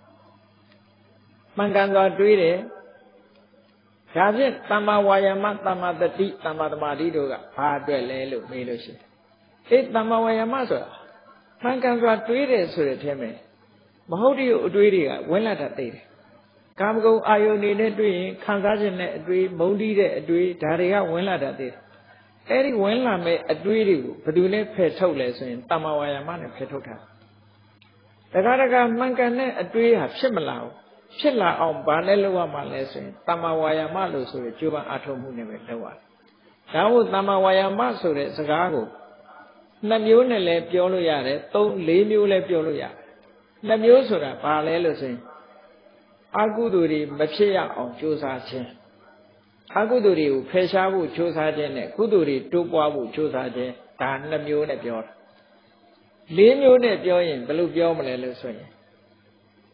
မှန်ကန်စွာတွေးတယ်ဒါဖြင့်တမ္မာဝါယာမတမ္မာတတိတမ္မာသမာဓိတို့ကဘာအတွက်လဲလို့မေးလို့ရှိရင်အေးတမ္မာဝါယာမဆိုတာမှန်ကန်စွာတွေးတယ်ဆိုတဲ့ထဲမှာမဟုတ်တဲ့အတွေးတွေကဝင်လာတတ်သေးတယ်ကာမဂုဏ်အာယုန်တွေနဲ့တွေ့ရင်ခံစားခြင်းနဲ့အတွေးမုန်းတီးတဲ့အတွေးဒါတွေကဝင်လာတတ်သေးတယ်အဲ့ဒီဝင်လာမဲ့အတွေးတွေကိုဘယ်သူနဲ့ဖယ်ထုတ်လဲဆိုရင်တမ္မာဝါယာမနဲ့ဖယ်ထုတ်တာတခါတခါမှန်ကန်တဲ့အတွေးဟာဖြစ်မလာဘူးဖြစ်လာအောင်ဘာနဲ့လုပ်ရမှာလဲဆိုရင်တမ္မာဝါယာမလို့ဆိုရကြိုးပမ်းအားထုတ်မှုနဲ့ပဲလုပ်ရတယ်။ဒါမို့တမ္မာဝါယာမဆိုတဲ့စကားကိုနှစ်မျိုးနဲ့လည်းပြောလို့ရတယ်၊သုံးလေးမျိုးလည်းပြောလို့ရတယ်။နှစ်မျိုးဆိုတာဘာလဲလို့ဆိုရင်အကုသိုလ်တွေမဖြစ်ရအောင်ကြိုးစားခြင်းအကုသိုလ်တွေကိုဖယ်ရှားဖို့ကြိုးစားခြင်းနဲ့ကုသိုလ်တွေတိုးပွားဖို့ကြိုးစားခြင်းဒါနှစ်မျိုးနဲ့ပြောတာ။လေးမျိုးနဲ့ပြောရင်ဘယ်လိုပြောမလဲလို့ဆိုရင်တ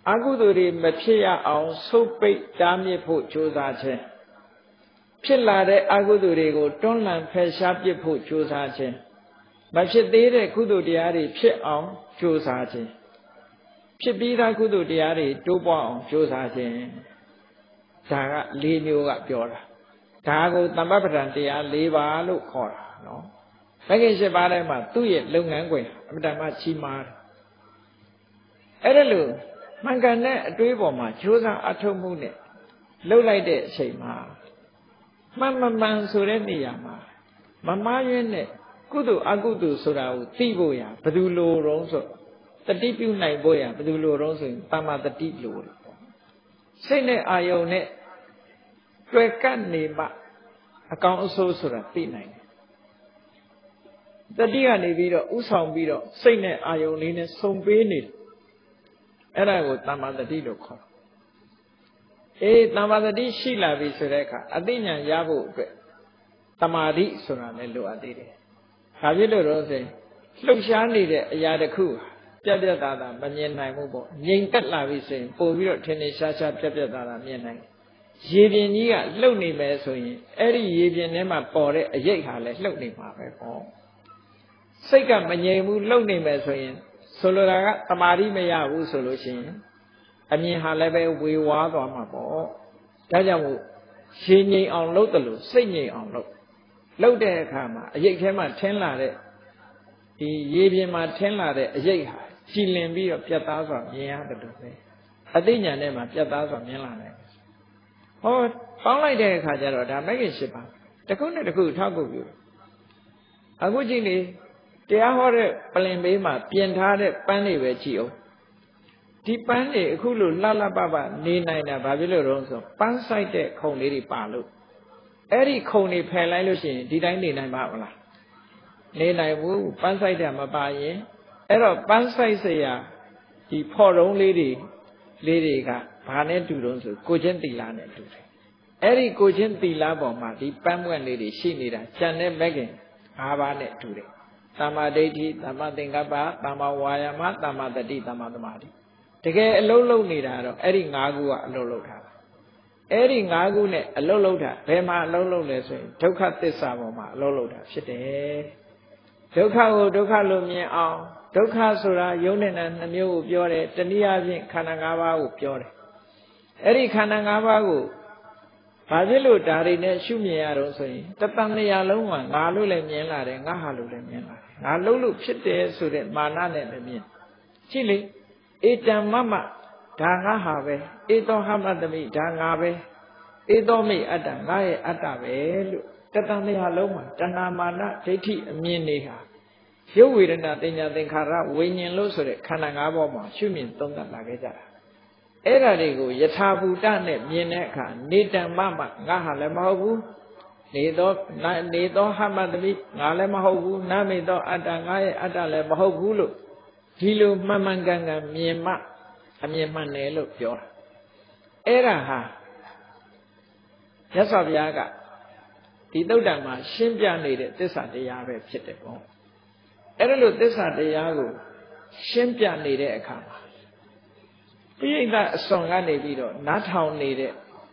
အာကုသိုလ်တွေမဖြစ်ရအောင်ဆုတ်ပိတ်တားမြစ်ဖို့ကြိုးစားခြင်းဖြစ်လာတဲ့အာကုသိုလ်တွေကိုတွန်းလှန်ဖယ်ရှားပစ်ဖို့ကြိုးစားခြင်းမဖြစ်သေးတဲ့ကုသိုလ်တရားတွေဖြစ်အောင်ကြိုးစားခြင်းဖြစ်ပြီးသားကုသိုလ်တရားတွေတိုးပွားအောင်ကြိုးစားခြင်းဒါကလေးမျိုးကပြောတာဒါကိုသမ္ပပ္ပဒံတရား၄ပါးလို့ခေါ်တာနော်မဂ္ဂင်၈ပါးထဲမှာသူ့ရဲ့လုပ်ငန်းခွင်အမှန်တမ်းကြီးမားတယ်အဲ့ဒါလို့မှန်ကန်တဲ့အတွေးပေါ်မှာကြိုးစားအထောက်မှုနဲ့လှုပ်လိုက်တဲ့အချိန်မှာမှန်မှန်မှန်ဆိုတဲ့နေရာမှာမမှားယွင်းတဲ့ကုသိုလ်အကုသိုလ်ဆိုတာကိုသိဖို့ရဘယ်သူလိုတော့ဆိုတတိပြုနိုင်ဖို့ရဘယ်သူလိုတော့ဆိုရင်တမ္မာတတိလိုတယ်စိတ်နဲ့အာယုန်နဲ့တွေ့ကပ်နေမှအကောင်အဆိုးဆိုတာသိနိုင်တယ်တတိကနေပြီးတော့ဥဆောင်ပြီးတော့စိတ်နဲ့အာယုန်လေးနဲ့စုံပေးနေတယ်အဲ့ဒါကိုတမ္မာတတိလို့ခေါ်အေးတမ္မာတတိရှိလာပြီဆိုတဲ့အခါအသိဉာဏ်ရဖို့အတွက်တမာတိဆိုတာလည်းလိုအပ်သေးတယ်ဒါဖြစ်လို့တော့ဆိုရင်လှုပ်ရှားနေတဲ့အရာတစ်ခုပြတ်ပြတ်သားသားမမြင်နိုင်ဘူးပေါ့ငြိမ်သက်လာပြီဆိုရင်ပို့ပြီးတော့ထင်ထင်ရှားရှားပြတ်ပြတ်သားသားမြင်နိုင်ရေပြင်ကြီးကလှုပ်နေမယ်ဆိုရင်အဲ့ဒီရေပြင်ထဲမှာပေါ်တဲ့အရိပ်ဟာလည်းလှုပ်နေမှာပဲပေါ့စိတ်ကမငြိမ်ဘူးလှုပ်နေမယ်ဆိုရင်ဆိုလိုတာကတမာတိမရဘူးဆိုလို့ရှိရင်အမြင်ဟာလည်းပဲဝေဝါးသွားမှာပေါ့ဒါကြောင့်မို့ရေငြိမ်အောင်လုပ်တယ်လို့စိတ်ငြိမ်အောင်လုပ်လုပ်တဲ့အခါမှာအရိပ်ထဲမှာထင်းလာတဲ့ဒီရေပြင်မှာထင်းလာတဲ့အရိပ်ဟာကြည်လင်ပြီးတော့ပြတ်သားစွာမြင်ရတယ်လို့ပဲအသိဉာဏ်နဲ့မှပြတ်သားစွာမြင်လာတယ်ဟောပေါင်းလိုက်တဲ့အခါကျတော့ဒါမဂ္ဂင်၈ပါးတစ်ခုနဲ့တစ်ခုထောက်ကူပြုအခုကြည့်လေတရားဟောတဲ့ပလင်ဘေးမှာပြင်ထားတဲ့ပန်းတွေပဲကြည့်အောင်ဒီပန်းတွေအခုလိုလှလှပပနေနိုင်တာဘာဖြစ်လို့လဲဆိုပန်းဆိုင်တဲ့ခုံလေးတွေပါလို့အဲ့ဒီခုံတွေဖယ်လိုက်လို့ရှိရင်ဒီတိုင်းနေနိုင်ပါမလားနေနိုင်ဘူးပန်းဆိုင်တဲ့မပါရင်အဲ့တော့ပန်းဆိုင်စရာဒီဖော်တုံးလေးတွေလေးတွေကဘာနဲ့တူတုံးဆိုကိုချင်းတီလာနဲ့တူတယ်အဲ့ဒီကိုချင်းတီလာပေါ်မှာဒီပန်းပွက်လေးတွေရှိနေတာကြံတဲ့မဂ္ဂင်၅ပါးနဲ့တူတယ်သမ္မာဒိဋ္ဌိသမ္မာသင်္ကပ္ပသမ္မာဝါယာမသမ္မာတတိသမ္မာသမာဓိတကယ်အလုံးလုံးနေတာတော့အဲ့ဒီ၅ခုကအလုံးလုံးထားတာအဲ့ဒီ၅ခုနဲ့အလုံးလုံးတာဘယ်မှာအလုံးလုံးလဲဆိုရင်ဒုက္ခသစ္စာပေါ်မှာအလုံးလုံးတာဖြစ်တယ်ဒုက္ခကိုဒုက္ခလို့မြင်အောင်ဒုက္ခဆိုတာယုံနဲ့နာနှမျိုးကိုပြောတယ်တနည်းအားဖြင့်ခန္ဓာ၅ပါးကိုပြောတယ်အဲ့ဒီခန္ဓာ၅ပါးကိုဘာဖြစ်လို့ဒါတွေနဲ့ရှုမြင်ရတော့ဆိုရင်တတန်နေရာလုံးမှာငါလို့လည်းမြင်လာတယ်ငါဟာလို့လည်းမြင်လာတယ်ငါလုံးလို့ဖြစ်တယ်ဆိုတဲ့မာနနဲ့လည်းမြင်ကြည့်လေဧတံမမဒါငါဟာပဲဧသောဟမတမိဒါငါပဲဧသောမိအတ္တငါရဲ့အတ္တပဲလို့တတန်နေရာလုံးမှာတဏမာနဒိဋ္ဌိအမြင်တွေဟာရုပ်ဝေဒနာတင်ညာသင်္ခါရဝိညာဉ်လို့ဆိုတဲ့ခန္ဓာ၅ပါးမှာရှုမြင်သုံးသပ်လာခဲ့ကြတာအဲ့ဓာတွေကိုယထာဘူတနဲ့မြင်တဲ့အခါနေတံမမငါဟာလည်းမဟုတ်ဘူးနေသောနေသောဟမတမိငါလည်းမဟုတ်ဘူးနာမေသောအတ္တငါရဲ့အတ္တလည်းမဟုတ်ဘူးလို့ဒီလိုမှန်မှန်ကန်ကန်မြင်မှအမြင်မှန်တယ်လို့ပြောတာအဲ့ဒါဟာမြတ်စွာဘုရားကဒီသုတ္တံမှာရှင်းပြနေတဲ့သစ္စာတရားပဲဖြစ်တယ်ပေါ့အဲ့ဒါလို့သစ္စာတရားကိုရှင်းပြနေတဲ့အခါမှာပိဋကအစွန်ကနေပြီးတော့နားထောင်နေတဲ့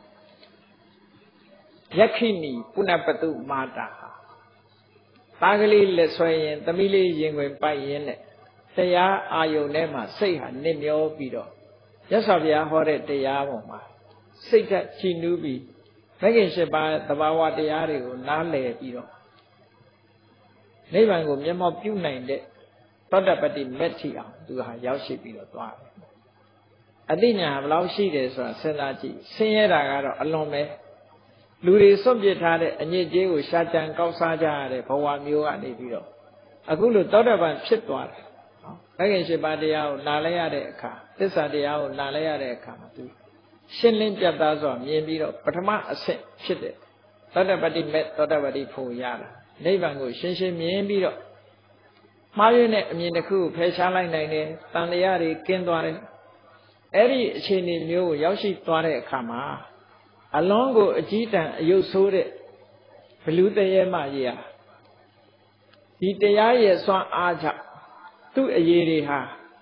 ယက္ခိဏီပုဏ္ဏပတုမာတာဟာသားကလေးလက်ဆွဲရင်သမီးလေးရင်ခွင်ပိုက်ရင်နဲ့တရားအာယုန်ထဲမှာစိတ်ဟာနစ်မျောပြီးတော့မြတ်စွာဘုရားဟောတဲ့တရားပေါ်မှာစိတ်ကကြည်နူးပြီးမဂ္ဂင်၈ပါးသဘာဝတရားတွေကိုနားလည်ပြီးတော့နိဗ္ဗာန်ကိုမျက်မှောက်ပြုနိုင်တဲ့သောတပတ္တိမေတ္ထိအောင်သူဟာရောက်ရှိပြီးတော့သွားတယ်အသိဉာဏ်ဘယ်လောက်ရှိတယ်ဆိုတာစဉ်းစားကြည့်ဆင်းရဲတာကတော့အလွန်ပဲလူတွေစွန့်ပစ်ထားတဲ့အညစ်အကြေးကိုရှာကြံကောက်စားကြရတဲ့ဘဝမျိုးကနေပြီးတော့အခုလိုသောတပန်ဖြစ်သွားတယ်နော်မဂ္ဂင်၈ပါးတရားကိုနားလဲရတဲ့အခါသစ္စာတရားကိုနားလဲရတဲ့အခါမှာသူရှင်းလင်းပြတ်သားစွာမြင်ပြီးတော့ပထမအဆင့်ဖြစ်တဲ့သောတပတ္တိမေသောတပတ္တိဖို့ရတာနိဗ္ဗာန်ကိုရှင်းရှင်းမြင်ပြီးတော့မှားရတဲ့အမြင်တစ်ခုကိုဖယ်ရှားလိုက်နိုင်တယ်တန်တရားတွေကင်းသွားတယ်အဲ့ဒီအခြေအနေမျိုးကိုရောက်ရှိသွားတဲ့အခါမှာအလွန်ကိုအကြီးတန်းအယုတ်ဆိုးတဲ့ဘလူတရေမကြီးဟာဒီတရားရဲ့စွမ်းအားကြောင့်သူ့အရေးတွေဟာ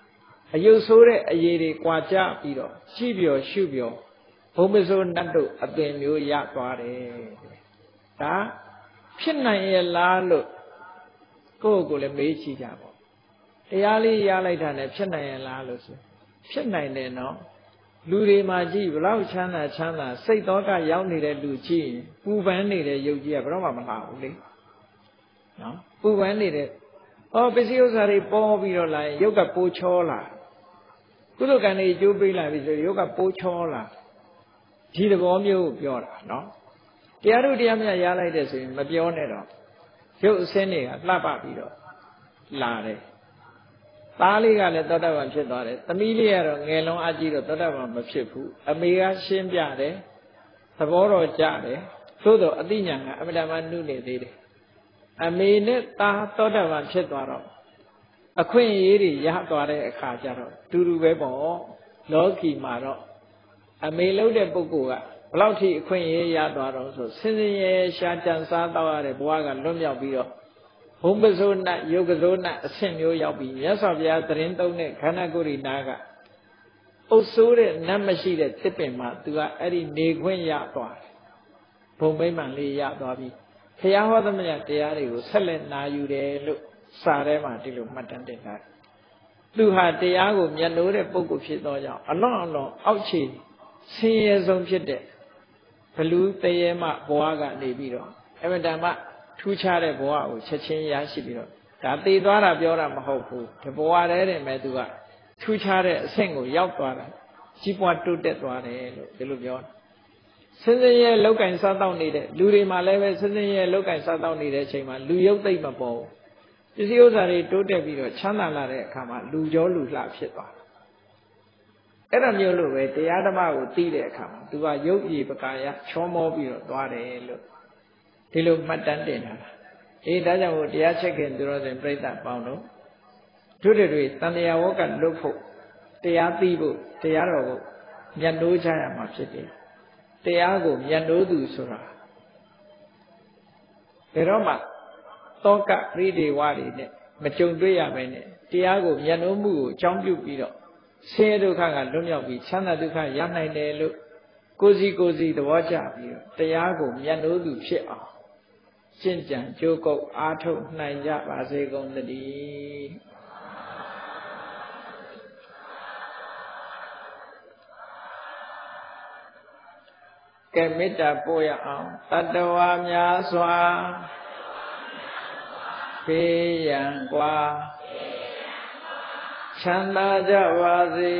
အယုတ်ဆိုးတဲ့အရေးတွေကြွာကြပြီးတော့ရှိပြောရှုပြောဘုံမစိုးနတ်တို့အပင်မျိုးရသွားတယ်ဒါဖြစ်နိုင်ရဲ့လားလို့ကိုယ့်ကိုယ်လည်းမေးကြည့်ကြပါတရားလေးရလိုက်တာနဲ့ဖြစ်နိုင်ရဲ့လားလို့ဆိုဖြစ်နိုင်တယ်နော်လူတွေမှာကြည့်ဘလောက်ချမ်းသာချမ်းသာစိတ်တော်ကရောက်နေတဲ့လူကြည့်ရင်ပူပန်းနေတဲ့ယုတ်ကြီးကဘယ်တော့မှမလာဘူးလေနော်ပူပန်းနေတဲ့အော်ပစ္စည်းဥစ္စာတွေပေါ်ပြီးတော့လာရင်ယုတ်ကပိုးချောလာကုသကံတွေကျိုးပေးလာပြီဆိုယုတ်ကပိုးချောလာဒီသဘောမျိုးကိုပြောတာနော်တရားတို့တရားမြတ်ရလိုက်တဲ့ဆိုရင်မပြောနဲ့တော့ရုပ်အစင်းတွေကလှပပြီးတော့လာတယ်သားလေးကလည်းသောတာပန်ဖြစ်သွားတယ်သမီးလေးကတော့ငယ်လွန်အကြီးတော့သောတာပန်မဖြစ်ဘူးအမေကရှင်းပြတယ်သဘောတော်ကြတယ်သို့တော့အသိဉာဏ်ကအမတမနုနေသေးတယ်အမေနဲ့သားသောတာပန်ဖြစ်သွားတော့အခွင့်အရေးတွေရသွားတဲ့အခါကျတော့တူတူပဲပေါ့လောကီမှာတော့အမေလို့တဲ့ပုဂ္ဂိုလ်ကဘလောက်ထိအခွင့်အရေးရသွားတော့ဆိုစင်စင်ရဲရှားကြံစားတော့ရတဲ့ဘဝကလွတ်မြောက်ပြီးတော့ဘုံပစိုးနတ်ယုတ်ကစိုးနတ်အဆင့်မျိုးရောက်ပြီးမြတ်စွာဘုရားသတင်းသုံးတဲ့ခန္ဓာကိုယ်ဤနာကအုပ်ဆိုးတဲ့နတ်မရှိတဲ့တစ်ပင်မှာသူကအဲ့ဒီနေခွင့်ရသွားတယ်ဘုံမိမ့်မှန်လေးရသွားပြီးဘုရားဟောသမျှတရားတွေကိုဆက်လက်နာယူတယ်လို့စာထဲမှာဒီလိုမှတ်တမ်းတင်ထားတယ်သူဟာတရားကိုမျက်နှိုးတဲ့ပုဂ္ဂိုလ်ဖြစ်သောကြောင့်အလွန်အလွန်အောက်ခြေဆင်းရဲဆုံးဖြစ်တဲ့ဘလူတရေမဘဝကနေပြီးတော့အမတန်မှထူးခြားတဲ့ဘဝကိုချက်ချင်းရရှိပြီးတော့ဒါသိသွားတာပြောတာမဟုတ်ဘူးဒီဘဝတည်းတည်းမဲ့သူကထူးခြားတဲ့အဆင့်ကိုရောက်သွားတာကြီးပွားတိုးတက်သွားတယ်လို့ဒီလိုပြောတယ်စင်စင်ရဲ့လောက်ကင်စားတော့နေတဲ့လူတွေမှာလည်းပဲစင်စင်ရဲ့လောက်ကင်စားတော့နေတဲ့အချိန်မှာလူရုပ်သိမ့်မပေါ်ဘူးပစ္စည်းဥစ္စာတွေတိုးတက်ပြီးတော့ချမ်းသာလာတဲ့အခါမှာလူကြောလူလှဖြစ်သွားတယ်အဲ့ဒါမျိုးလို့ပဲတရားဓမ္မကိုသိတဲ့အခါမှာသူကရုပ်ရည်ပကာယချောမောပြီးတော့သွားတယ်လို့ဒီလိုမှတ်တမ်းတင်တာအေးဒါကြောင့်မို့တရားချက်ခင်သူတော်စင်ပြိဿပေါင်းတို့တို့တွေတန်တရားဝကလွတ်ဖို့တရားသိဖို့တရားတော်ကိုမျက်နှိုးကြရမှာဖြစ်တယ်တရားကိုမျက်နှိုးသူဆိုတာဘယ်တော့မှတောကပရိဒေဝတွေနဲ့မကြုံတွေ့ရပဲနဲ့တရားကိုမျက်နှိုးမှုကိုအကြောင်းပြုပြီးတော့ဆင်းရဲဒုက္ခကလွတ်မြောက်ပြီးချမ်းသာဒုက္ခရနိုင်တယ်လို့ကိုယ်စီကိုယ်စီသဘောကျပြီးတော့တရားကိုမျက်နှိုးသူဖြစ်အောင်ရှင်းကြံကြိုးကုပ်အားထုတ်နိုင်ကြပါစေကုန်သတည်းကဲမေတ္တာပို့ရအောင်တတ္တဝါများစွာဖေးရန်กว่าချမ်းသာကြပါစေ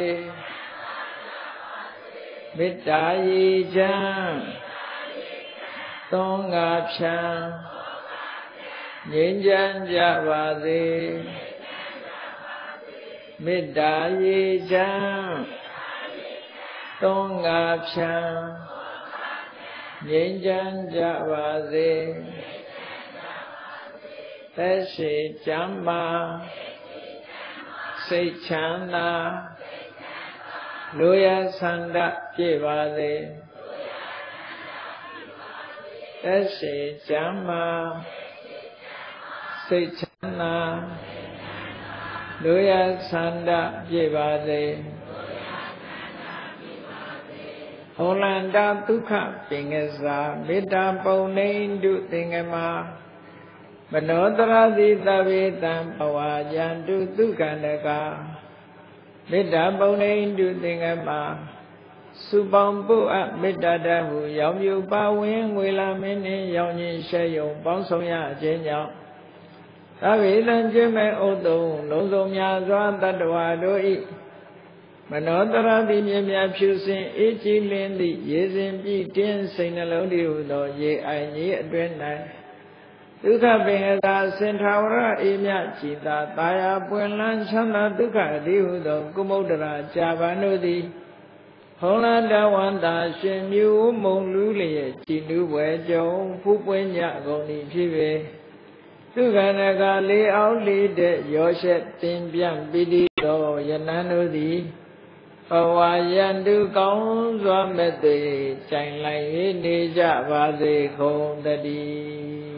မေတ္တာရည်ချမ်းသုံးငါဖြံငြိမ်းချမ်းကြပါစေမေတ္တာရည်ချမ်းသုံးငါဖြံငြိမ်းချမ်းကြပါစေသက်ရှိချမ်းသာစိတ်ချမ်းသာလူရဆန္ဒပြည့်ပါစေသက်ရှိချမ်းသာစိတ်ချမ်းသာလူရဆန္ဒပြည့်ပါစေဟောလန္တာဒုက္ခပင်ကစားမေတ္တာပုံနေတုသင်္ကမမနောတရတိသဗ္ဗေတံဘဝယံတုဒုက္ခန္တကမေတ္တာပုံနေတုသင်္ကမစုပေါင်းပုအပ်မေတ္တာတဟုရောင်မြူပါဝင်ငွေလာမင်းနှင့်ရောင်ကြီးရှဲယုံပေါင်းဆောင်ရခြင်းကြောင့်သဗ္ဗေတံကျင့်မဲ့ဥတ္တုံလုံးစုံများစွာတတ္တဝါတို့၏မနောတရတိမြင်မြဖြူစင်အေးကြည်လင်းသည့်ရေစဉ်ပြည့်တင်းစိတ်နှလုံးတည်ဟုသောရေအိုင်ကြီးအတွင်း၌ဒုက္ခပင်ကသာစင်ထာဝရအေးမြကြည်သာတာယာပွင့်လန်းချမ်းသာဒုက္ခအတိဟုသောကုမုဒ္ဒရာကြာပန်တို့သည်ဟောလာတဝန္တာရှင်မြူမုံလူလျက်ကြည်နူးပွဲကြုံဖူးပွင့်ညကုန်သည်ဖြစ်ပေဒုက္ခနကလေးအောင်လေးတဲ့ရောရှက်တင်ပြန့်ပိတိသောယနန်းတို့သည်ဘဝယံတုကောင်းစွာမဲ့သွေကြိုင်လိုက်နေကြပါစေကုန်တည်း